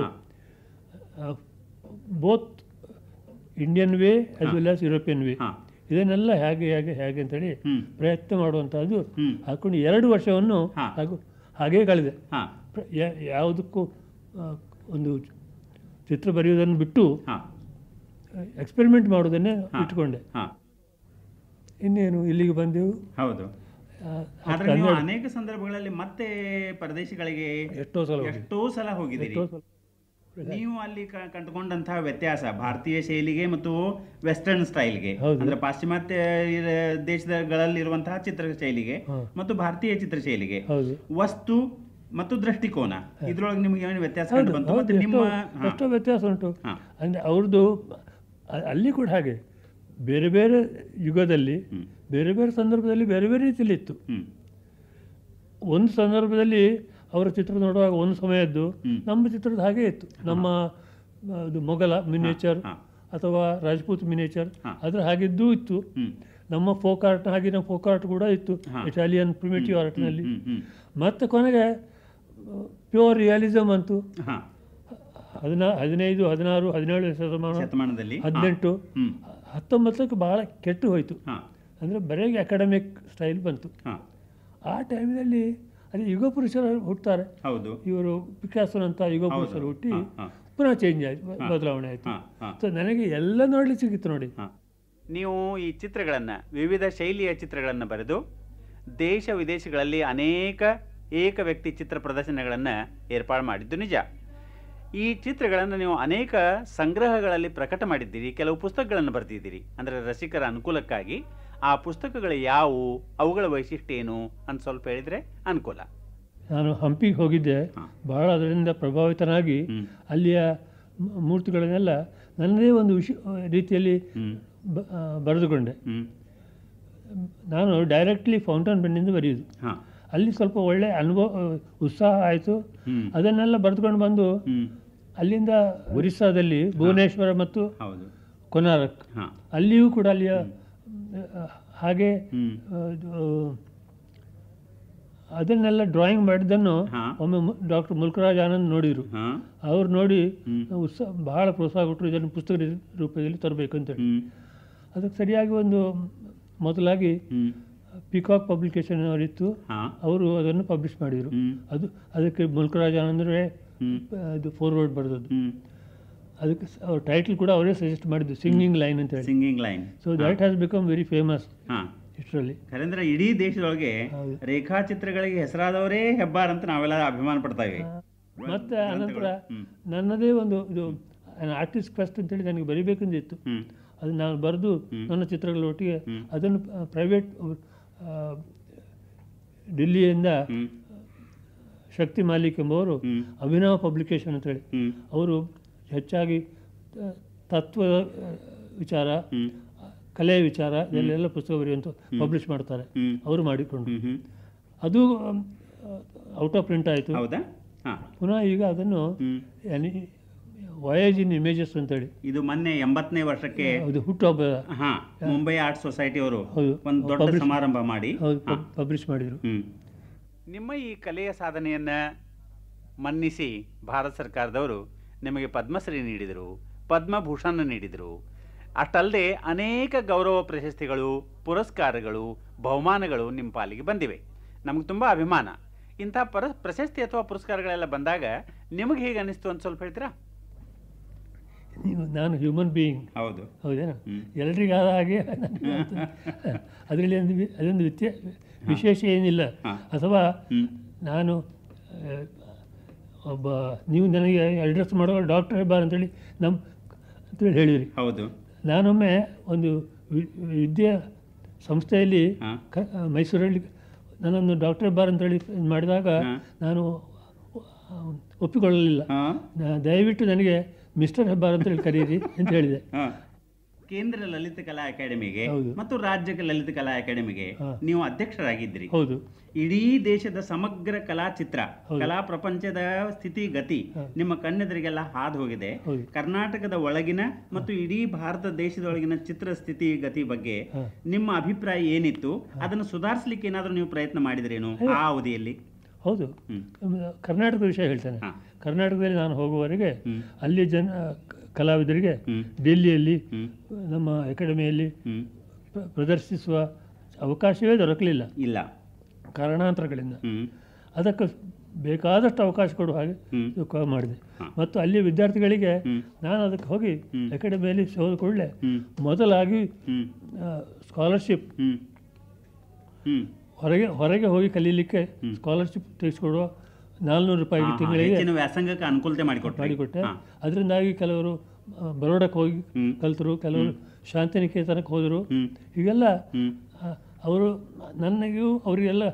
both Indian way as well as European way, ಇದನ್ನೆಲ್ಲ ಹೇಗೆ ಹೇಗೆ ಹೇಗೆ ಅಂತೇಳಿ ಪ್ರಯತ್ನ ಮಾಡುವಂಥದ್ದು ಹಾಕೊಂಡು ಎರಡು ವರ್ಷವನ್ನು ಹಾಗೂ ಹಾಗೇ ಕಳೆದೆ. ಯಾವುದಕ್ಕೂ ಒಂದು ಚಿತ್ರ ಬರೆಯುವುದನ್ನು ಬಿಟ್ಟು ಎಕ್ಸ್ಪೆರಿಮೆಂಟ್ ಮಾಡೋದನ್ನೇ ಇಟ್ಕೊಂಡೆ. ಇನ್ನೇನು ಇಲ್ಲಿಗೆ ಬಂದೆವು. ಹೌದು, ಅನೇಕ ಸಂದರ್ಭಗಳಲ್ಲಿ ಮತ್ತೆ ಪರದೇಶಗಳಿಗೆ ಎಷ್ಟೋ ಸಲ ಎಷ್ಟೋ ಸಲ ಹೋಗಿದ್ದೀರಿ. ನೀವು ಅಲ್ಲಿ ಕಂಡುಕೊಂಡಂತಹ ವ್ಯತ್ಯಾಸ ಭಾರತೀಯ ಶೈಲಿಗೆ ಮತ್ತು ವೆಸ್ಟರ್ನ್ ಸ್ಟೈಲ್ಗೆ, ಅಂದ್ರೆ ಪಾಶ್ಚಿಮಾತ್ಯ ದೇಶಗಳಲ್ಲಿರುವಂತಹ ಚಿತ್ರ ಶೈಲಿಗೆ ಮತ್ತು ಭಾರತೀಯ ಚಿತ್ರ ಶೈಲಿಗೆ ವಸ್ತು ಮತ್ತು ದೃಷ್ಟಿಕೋನ ಇದ್ರೊಳಗೆ ನಿಮಗೆ ಏನು ವ್ಯತ್ಯಾಸ ಬಂತು? ಮತ್ತೆ ನಿಮ್ಮ ಎಷ್ಟೋ ವ್ಯತ್ಯಾಸ ಉಂಟು. ಅಂದರೆ ಅವ್ರದ್ದು ಅಲ್ಲಿ ಕೂಡ ಹಾಗೆ ಬೇರೆ ಬೇರೆ ಯುಗದಲ್ಲಿ ಬೇರೆ ಬೇರೆ ಸಂದರ್ಭದಲ್ಲಿ ಬೇರೆ ಬೇರೆ ರೀತಿಯಲ್ಲಿ ಇತ್ತು. ಒಂದು ಸಂದರ್ಭದಲ್ಲಿ ಅವರ ಚಿತ್ರ ನೋಡುವಾಗ ಒಂದು ಸಮಯದ್ದು ನಮ್ಮ ಚಿತ್ರದ ಹಾಗೆ ಇತ್ತು. ನಮ್ಮ ಅದು ಮೊಘಲ ಮಿನಿಯೇಚರ್ ಅಥವಾ ರಾಜಪೂತ್ ಮಿನಿಯೇಚರ್ ಅದರ ಹಾಗಿದ್ದೂ ಇತ್ತು. ನಮ್ಮ ಫೋಕ್ ಆರ್ಟ್ನ ಹಾಗಿನ ಫೋಕ್ ಆರ್ಟ್ ಕೂಡ ಇತ್ತು ಇಟಾಲಿಯನ್ ಪ್ರಿಮಿಟಿವ್ ಆರ್ಟ್ನಲ್ಲಿ. ಮತ್ತು ಕೊನೆಗೆ ಪ್ಯೂರ್ ರಿಯಾಲಿಸಮ್ ಅಂತು ಹದಿನಾ ಹದಿನೈದು ಹದಿನಾರು ಹದಿನೇಳು ಶತಮಾನದಲ್ಲಿ ಹದಿನೆಂಟು ಹತ್ತೊಂಬತ್ತಕ್ಕೆ ಬಹಳ ಕೆಟ್ಟು ಹೋಯಿತು. ಅಂದರೆ ಬರೀ ಅಕಾಡೆಮಿಕ್ ಸ್ಟೈಲ್ ಬಂತು. ಆ ಟೈಮ್ನಲ್ಲಿ ಅಲ್ಲಿ ಯುಗ ಪುರುಷರು ಹುಟ್ಟುತ್ತಾರೆ. ಹೌದು, ಇವರು ಪಿಕಾಸೋನಂತ ಯುಗ ಪುರುಷರು ಹುಟ್ಟಿ ಪುನಃ ಚೇಂಜ್ ಆಯಿತು, ಬದಲಾವಣೆ ಆಯಿತು. ಸೊ ನನಗೆ ಎಲ್ಲ ನೋಡಲಿಕ್ಕೆ ಸಿಕ್ಕಿತ್ತು ನೋಡಿ. ನೀವು ಈ ಚಿತ್ರಗಳನ್ನು, ವಿವಿಧ ಶೈಲಿಯ ಚಿತ್ರಗಳನ್ನು ಬರೆದು ದೇಶ ವಿದೇಶಗಳಲ್ಲಿ ಅನೇಕ ಏಕ ವ್ಯಕ್ತಿ ಚಿತ್ರ ಪ್ರದರ್ಶನಗಳನ್ನು ಏರ್ಪಾಡು ಮಾಡಿದ್ದು ನಿಜ. ಈ ಚಿತ್ರಗಳನ್ನು ನೀವು ಅನೇಕ ಸಂಗ್ರಹಗಳಲ್ಲಿ ಪ್ರಕಟ ಮಾಡಿದ್ದೀರಿ, ಕೆಲವು ಪುಸ್ತಕಗಳನ್ನು ಬರೆದಿದ್ದೀರಿ. ಅಂದರೆ ರಸಿಕರ ಅನುಕೂಲಕ್ಕಾಗಿ ಆ ಪುಸ್ತಕಗಳು ಯಾವುವು, ಅವುಗಳ ವೈಶಿಷ್ಟ್ಯ ಏನು ಅಂತ ಸ್ವಲ್ಪ ಹೇಳಿದರೆ ಅನುಕೂಲ. ನಾನು ಹಂಪಿಗೆ ಹೋಗಿದ್ದೆ, ಬಹಳ ಅದರಿಂದ ಪ್ರಭಾವಿತನಾಗಿ ಅಲ್ಲಿಯ ಮೂರ್ತಿಗಳನ್ನೆಲ್ಲ ನನ್ನದೇ ಒಂದು ವಿಷ ರೀತಿಯಲ್ಲಿ ಬರೆದುಕೊಂಡೆ. ನಾನು ಡೈರೆಕ್ಟ್ಲಿ ಫೌಂಟನ್ ಪೆನ್ನಿಂದ ಬರೆಯುವುದು. ಅಲ್ಲಿ ಸ್ವಲ್ಪ ಒಳ್ಳೆ ಅನುಭವ ಉತ್ಸಾಹ ಆಯಿತು. ಅದನ್ನೆಲ್ಲ ಬರೆದುಕೊಂಡು ಬಂದು ಅಲ್ಲಿಂದ ಒರಿಸ್ಸಾದಲ್ಲಿ ಭುವನೇಶ್ವರ ಮತ್ತು ಕೊನಾರಕ್ ಅಲ್ಲಿಯೂ ಕೂಡ ಅಲ್ಲಿಯ ಹಾಗೆ ಅದನ್ನೆಲ್ಲ ಡ್ರಾಯಿಂಗ್ ಮಾಡಿದ್ದನ್ನು ಒಮ್ಮೆ ಡಾಕ್ಟರ್ ಮುಲ್ಕರಾಜ್ ಆನಂದ್ ನೋಡಿದರು. ಅವ್ರು ನೋಡಿ ಉತ್ಸಾಹ ಬಹಳ ಪ್ರೋತ್ಸಾಹ ಕೊಟ್ಟರು, ಇದನ್ನು ಪುಸ್ತಕ ರೂಪದಲ್ಲಿ ತರಬೇಕು ಅಂತೇಳಿ. ಅದಕ್ಕೆ ಸರಿಯಾಗಿ ಒಂದು ಮೊದಲಾಗಿ ಪಿಕಾಕ್ ಪಬ್ಲಿಕೇಶನ್ ಅವರಿತ್ತು, ಅವರು ಅದನ್ನು ಪಬ್ಲಿಷ್ ಮಾಡಿದರು. ಅದು ಅದಕ್ಕೆ ಮುಲ್ಕರಾಜ್ ಆನಂದ್ರೆ ಅದು ಫಾರ್ವರ್ಡ್ ಬರೆದದ್ದು. ಅದಕ್ಕೆ ಅವ್ರ ಟೈಟಲ್ ಕೂಡ ಅವರೇ ಸಜೆಸ್ಟ್ ಮಾಡಿದ್ದು, ಸಿಂಗಿಂಗ್ ಲೈನ್ ಅಂತ ಹೇಳಿ. Singing line. So that has become very famous ಇಷ್ಟರಲ್ಲಿ. ಖರೇಂದ್ರ ಇಡೀ ದೇಶದೊಳಗೆ ರೇಖಾಚಿತ್ರಗಳಿಗೆ ಹೆಸರಾದವರೇ ಹೆಬ್ಬಾರ್ ಅಂತ ನಾವೆಲ್ಲ ಅಭಿಮಾನ ಪಡ್ತಾ ಇದ್ದೀವಿ. ಮತ್ತೆ ಅನಂತರ ನನ್ನದೇ ಒಂದು ಇದು ಆರ್ಟಿಸ್ಟ್ ಕ್ವೆಸ್ಟ್ ಅಂತೇಳಿ ನನಗೆ ಬರಿಬೇಕಂದಿತ್ತು. ಅದು ನಾನು ಬರೆದು ನನ್ನ ಚಿತ್ರಗಳ ಒಟ್ಟಿಗೆ ಅದನ್ನು ಪ್ರೈವೇಟ್ ಡಿಲ್ಲಿಯಿಂದ ಶಕ್ತಿ ಮಾಲಿಕ್ ಎಂಬವರು ಅಭಿನವ ಪಬ್ಲಿಕೇಶನ್ ಅಂತೇಳಿ, ಅವರು ಹೆಚ್ಚಾಗಿ ತತ್ವದ ವಿಚಾರ, ಕಲೆಯ ವಿಚಾರ ಇದೆಲ್ಲ ಪುಸ್ತಕ ಬರೆಯುವಂಥ ಪಬ್ಲಿಷ್ ಮಾಡ್ತಾರೆ. ಅವರು ಮಾಡಿಕೊಂಡು ಅದು ಔಟ್ ಆಫ್ ಪ್ರಿಂಟ್ ಆಯಿತು. ಪುನಃ ಈಗ ಅದನ್ನು ವಾಯೇಜ್ ಇನ್ ಇಮೇಜಸ್ ಅಂತೇಳಿ, ಇದು ಮೊನ್ನೆ ಎಂಬತ್ತನೇ ವರ್ಷಕ್ಕೆ ಅದು ಹುಟ್ಟುಹಬ್ಬ ಮುಂಬೈ ಆರ್ಟ್ ಸೊಸೈಟಿ ಅವರು ಒಂದು ದೊಡ್ಡ ಸಮಾರಂಭ ಮಾಡಿ ಪಬ್ಲಿಷ್ ಮಾಡಿದರು. ನಿಮ್ಮ ಈ ಕಲೆಯ ಸಾಧನೆಯನ್ನು ಮನ್ನಿಸಿ ಭಾರತ ಸರ್ಕಾರದವರು ನಿಮಗೆ ಪದ್ಮಶ್ರೀ ನೀಡಿದರು, ಪದ್ಮಭೂಷಣ ನೀಡಿದರು. ಅಷ್ಟಲ್ಲದೆ ಅನೇಕ ಗೌರವ ಪ್ರಶಸ್ತಿಗಳು, ಪುರಸ್ಕಾರಗಳು, ಬಹುಮಾನಗಳು ನಿಮ್ಮ ಪಾಲಿಗೆ ಬಂದಿವೆ. ನಮಗೆ ತುಂಬ ಅಭಿಮಾನ. ಇಂಥ ಪರ ಪ್ರಶಸ್ತಿ ಅಥವಾ ಪುರಸ್ಕಾರಗಳೆಲ್ಲ ಬಂದಾಗ ನಿಮಗೆ ಹೇಗೆ ಅನ್ನಿಸ್ತು ಅಂತ ಸ್ವಲ್ಪ ಹೇಳ್ತೀರಾ? ನಾನು ಹ್ಯೂಮನ್ ಬೀಯಿಂಗ್, ಹೌದು ಹೌದೇನಾ, ಎಲ್ರಿಗಾದ ಹಾಗೆ ಅದರಲ್ಲಿ ಒಂದು ಅದೊಂದು ವ್ಯತ್ಯ ವಿಶೇಷ ಏನಿಲ್ಲ. ಅಥವಾ ನಾನು ಒಬ್ಬ ನೀವು ನನಗೆ ಅಡ್ರೆಸ್ ಮಾಡೋ ಡಾಕ್ಟರ್ ಹೆಬ್ಬಾರ್ ಅಂತೇಳಿ ನಮ್ಮ ಅಂತೇಳಿ ಹೇಳಿದ್ರಿ. ಹೌದು. ನಾನೊಮ್ಮೆ ಒಂದು ವಿದ್ಯಾ ಸಂಸ್ಥೆಯಲ್ಲಿ ಕ ಮೈಸೂರಲ್ಲಿ ನನ್ನನ್ನು ಡಾಕ್ಟರ್ ಹೆಬ್ಬಾರ್ ಅಂತೇಳಿ ಮಾಡಿದಾಗ ನಾನು ಒಪ್ಪಿಕೊಳ್ಳಲಿಲ್ಲ. ದಯವಿಟ್ಟು ನನಗೆ ಮಿಸ್ಟರ್ ಹೆಬ್ಬಾರ್ ಅಂತೇಳಿ ಕರೀರಿ ಅಂತ ಹೇಳಿದೆ. ಕೇಂದ್ರ ಲಲಿತ ಕಲಾ ಅಕಾಡೆಮಿಗೆ ಮತ್ತು ರಾಜ್ಯ ಲಲಿತ ಕಲಾ ಅಕಾಡೆಮಿಗೆ ನೀವು ಅಧ್ಯಕ್ಷರಾಗಿದ್ರಿ. ಹೌದು. ಇಡೀ ದೇಶದ ಸಮಗ್ರ ಕಲಾ ಚಿತ್ರ, ಕಲಾ ಪ್ರಪಂಚದ ಸ್ಥಿತಿ ಗತಿ ನಿಮ್ಮ ಕಣ್ಣೆದುರಿಗೆಲ್ಲ ಹಾದು ಹೋಗಿದೆ. ಕರ್ನಾಟಕದ ಒಳಗಿನ ಮತ್ತು ಇಡೀ ಭಾರತ ದೇಶದೊಳಗಿನ ಚಿತ್ರ ಸ್ಥಿತಿ ಗತಿ ಬಗ್ಗೆ ನಿಮ್ಮ ಅಭಿಪ್ರಾಯ ಏನಿತ್ತು? ಅದನ್ನು ಸುಧಾರಿಸಲಿಕ್ಕೆ ಏನಾದರೂ ನೀವು ಪ್ರಯತ್ನ ಮಾಡಿದ್ರೇನು ಆ ಅವಧಿಯಲ್ಲಿ? ಹೌದು, ಕರ್ನಾಟಕದ ವಿಷಯ ಹೇಳ್ತೇನೆ. ಕರ್ನಾಟಕದಲ್ಲಿ ನಾನು ಹೋಗುವವರೆಗೆ ಅಲ್ಲಿ ಜನ ಕಲಾವಿದರಿಗೆ ಡೆಲ್ಲಿಯಲ್ಲಿ ನಮ್ಮ ಅಕಾಡೆಮಿಯಲ್ಲಿ ಪ್ರದರ್ಶಿಸುವ ಅವಕಾಶವೇ ದೊರಕಲಿಲ್ಲ. ಇಲ್ಲ, ಕಾರಣಾಂತರಗಳಿಂದ. ಅದಕ್ಕೆ ಬೇಕಾದಷ್ಟು ಅವಕಾಶ ಕೊಡುವ ಹಾಗೆ ಮಾಡಿದೆ. ಮತ್ತು ಅಲ್ಲಿ ವಿದ್ಯಾರ್ಥಿಗಳಿಗೆ ನಾನು ಅದಕ್ಕೆ ಹೋಗಿ ಅಕಾಡೆಮಿಯಲ್ಲಿ ಹೋದ ಕೂಡಲೇ ಮೊದಲಾಗಿ ಸ್ಕಾಲರ್ಶಿಪ್, ಹೊರಗೆ ಹೊರಗೆ ಹೋಗಿ ಕಲೀಲಿಕ್ಕೆ ಸ್ಕಾಲರ್ಶಿಪ್ ತೆಗೆಸಿಕೊಡುವ ನಾಲ್ನೂರು ರೂಪಾಯಿ ತಿಂಗಳಿಗೆ ವ್ಯಾಸಂಗಕ್ಕೆ ಅನುಕೂಲತೆ ಮಾಡಿಕೊಟ್ಟು ಮಾಡಿಕೊಟ್ಟೆ. ಅದರಿಂದಾಗಿ ಕೆಲವರು ಬರೋಡಕ್ಕೆ ಹೋಗಿ ಕಲ್ತರು, ಕೆಲವರು ಶಾಂತಿನಿಕೇತನಕ್ಕೆ ಹೋದರು. ಹೀಗೆಲ್ಲ ಅವರು ನನಗೂ ಅವರಿಗೆಲ್ಲ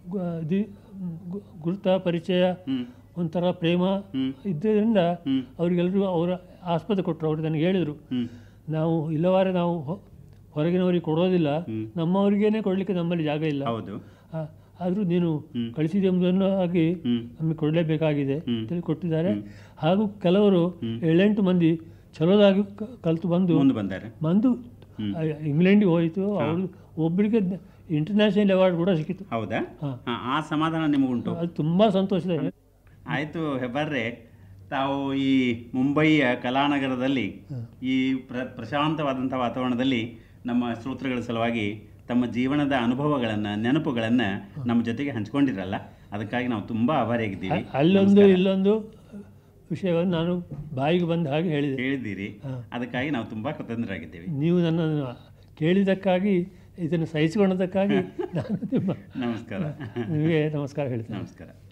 ಗುರುತ ಪರಿಚಯ, ಒಂಥರ ಪ್ರೇಮ ಇದ್ದರಿಂದ ಅವರಿಗೆಲ್ಲರೂ ಅವರ ಆಸ್ಪದ ಕೊಟ್ಟರು. ಅವರು ನನಗೆ ಹೇಳಿದರು, ನಾವು ಇಲ್ಲವಾರೆ ನಾವು ಹೊರಗಿನವರಿಗೆ ಕೊಡೋದಿಲ್ಲ, ನಮ್ಮವರಿಗೇನೆ ಕೊಡಲಿಕ್ಕೆ ನಮ್ಮಲ್ಲಿ ಜಾಗ ಇಲ್ಲ. ಆದರೂ ನೀನು ಕಳಿಸಿದೆ ಎಂಬುದನ್ನು ಆಗಿ ನಮಗೆ ಕೊಡಲೇಬೇಕಾಗಿದೆ ಅಂತೇಳಿ ಕೊಟ್ಟಿದ್ದಾರೆ. ಹಾಗೂ ಕೆಲವರು ಏಳೆಂಟು ಮಂದಿ ಚಲೋದಾಗಿ ಕಲಿತು ಬಂದು ಬಂದು ಇಂಗ್ಲೆಂಡಿಗೆ ಹೋಯಿತು. ಅವರು ಒಬ್ಬರಿಗೆ ಇಂಟರ್ನ್ಯಾಷನಲ್ ಅವಾರ್ಡ್ ಕೂಡ ಸಿಕ್ಕಿತು. ಹೌದಾ? ಆ ಸಮಾಧಾನ ನಿಮಗುಂಟು? ಅದು ತುಂಬ ಸಂತೋಷದ. ಆಯಿತು ಹೆಬ್ಬಾರ್ರೆ, ತಾವು ಈ ಮುಂಬಯಿಯ ಕಲಾನಗರದಲ್ಲಿ ಈ ಪ್ರ ಪ್ರಶಾಂತವಾದಂಥ ವಾತಾವರಣದಲ್ಲಿ ನಮ್ಮ ಶ್ರೋತೃಗಳ ಸಲುವಾಗಿ ತಮ್ಮ ಜೀವನದ ಅನುಭವಗಳನ್ನು, ನೆನಪುಗಳನ್ನು ನಮ್ಮ ಜೊತೆಗೆ ಹಂಚ್ಕೊಂಡಿರಲ್ಲ, ಅದಕ್ಕಾಗಿ ನಾವು ತುಂಬ ಆಭಾರಿಯಾಗಿದ್ದೀವಿ. ಅಲ್ಲೊಂದು ಇಲ್ಲೊಂದು ವಿಷಯವನ್ನು ನಾನು ಬಾಯಿಗೆ ಬಂದ ಹಾಗೆ ಹೇಳಿದೆ ಹೇಳಿದ್ದೀರಿ, ಅದಕ್ಕಾಗಿ ನಾವು ತುಂಬ ಕೃತಜ್ಞರಾಗಿದ್ದೀವಿ. ನೀವು ನನ್ನನ್ನು ಕೇಳಿದ್ದಕ್ಕಾಗಿ, ಇದನ್ನು ಸಹಿಸಿಕೊಂಡದಕ್ಕಾಗಿ ನಾನು ನಿಮ್ಮ ನಮಸ್ಕಾರ, ನಿಮಗೆ ನಮಸ್ಕಾರ ಹೇಳ್ತೇನೆ. ನಮಸ್ಕಾರ.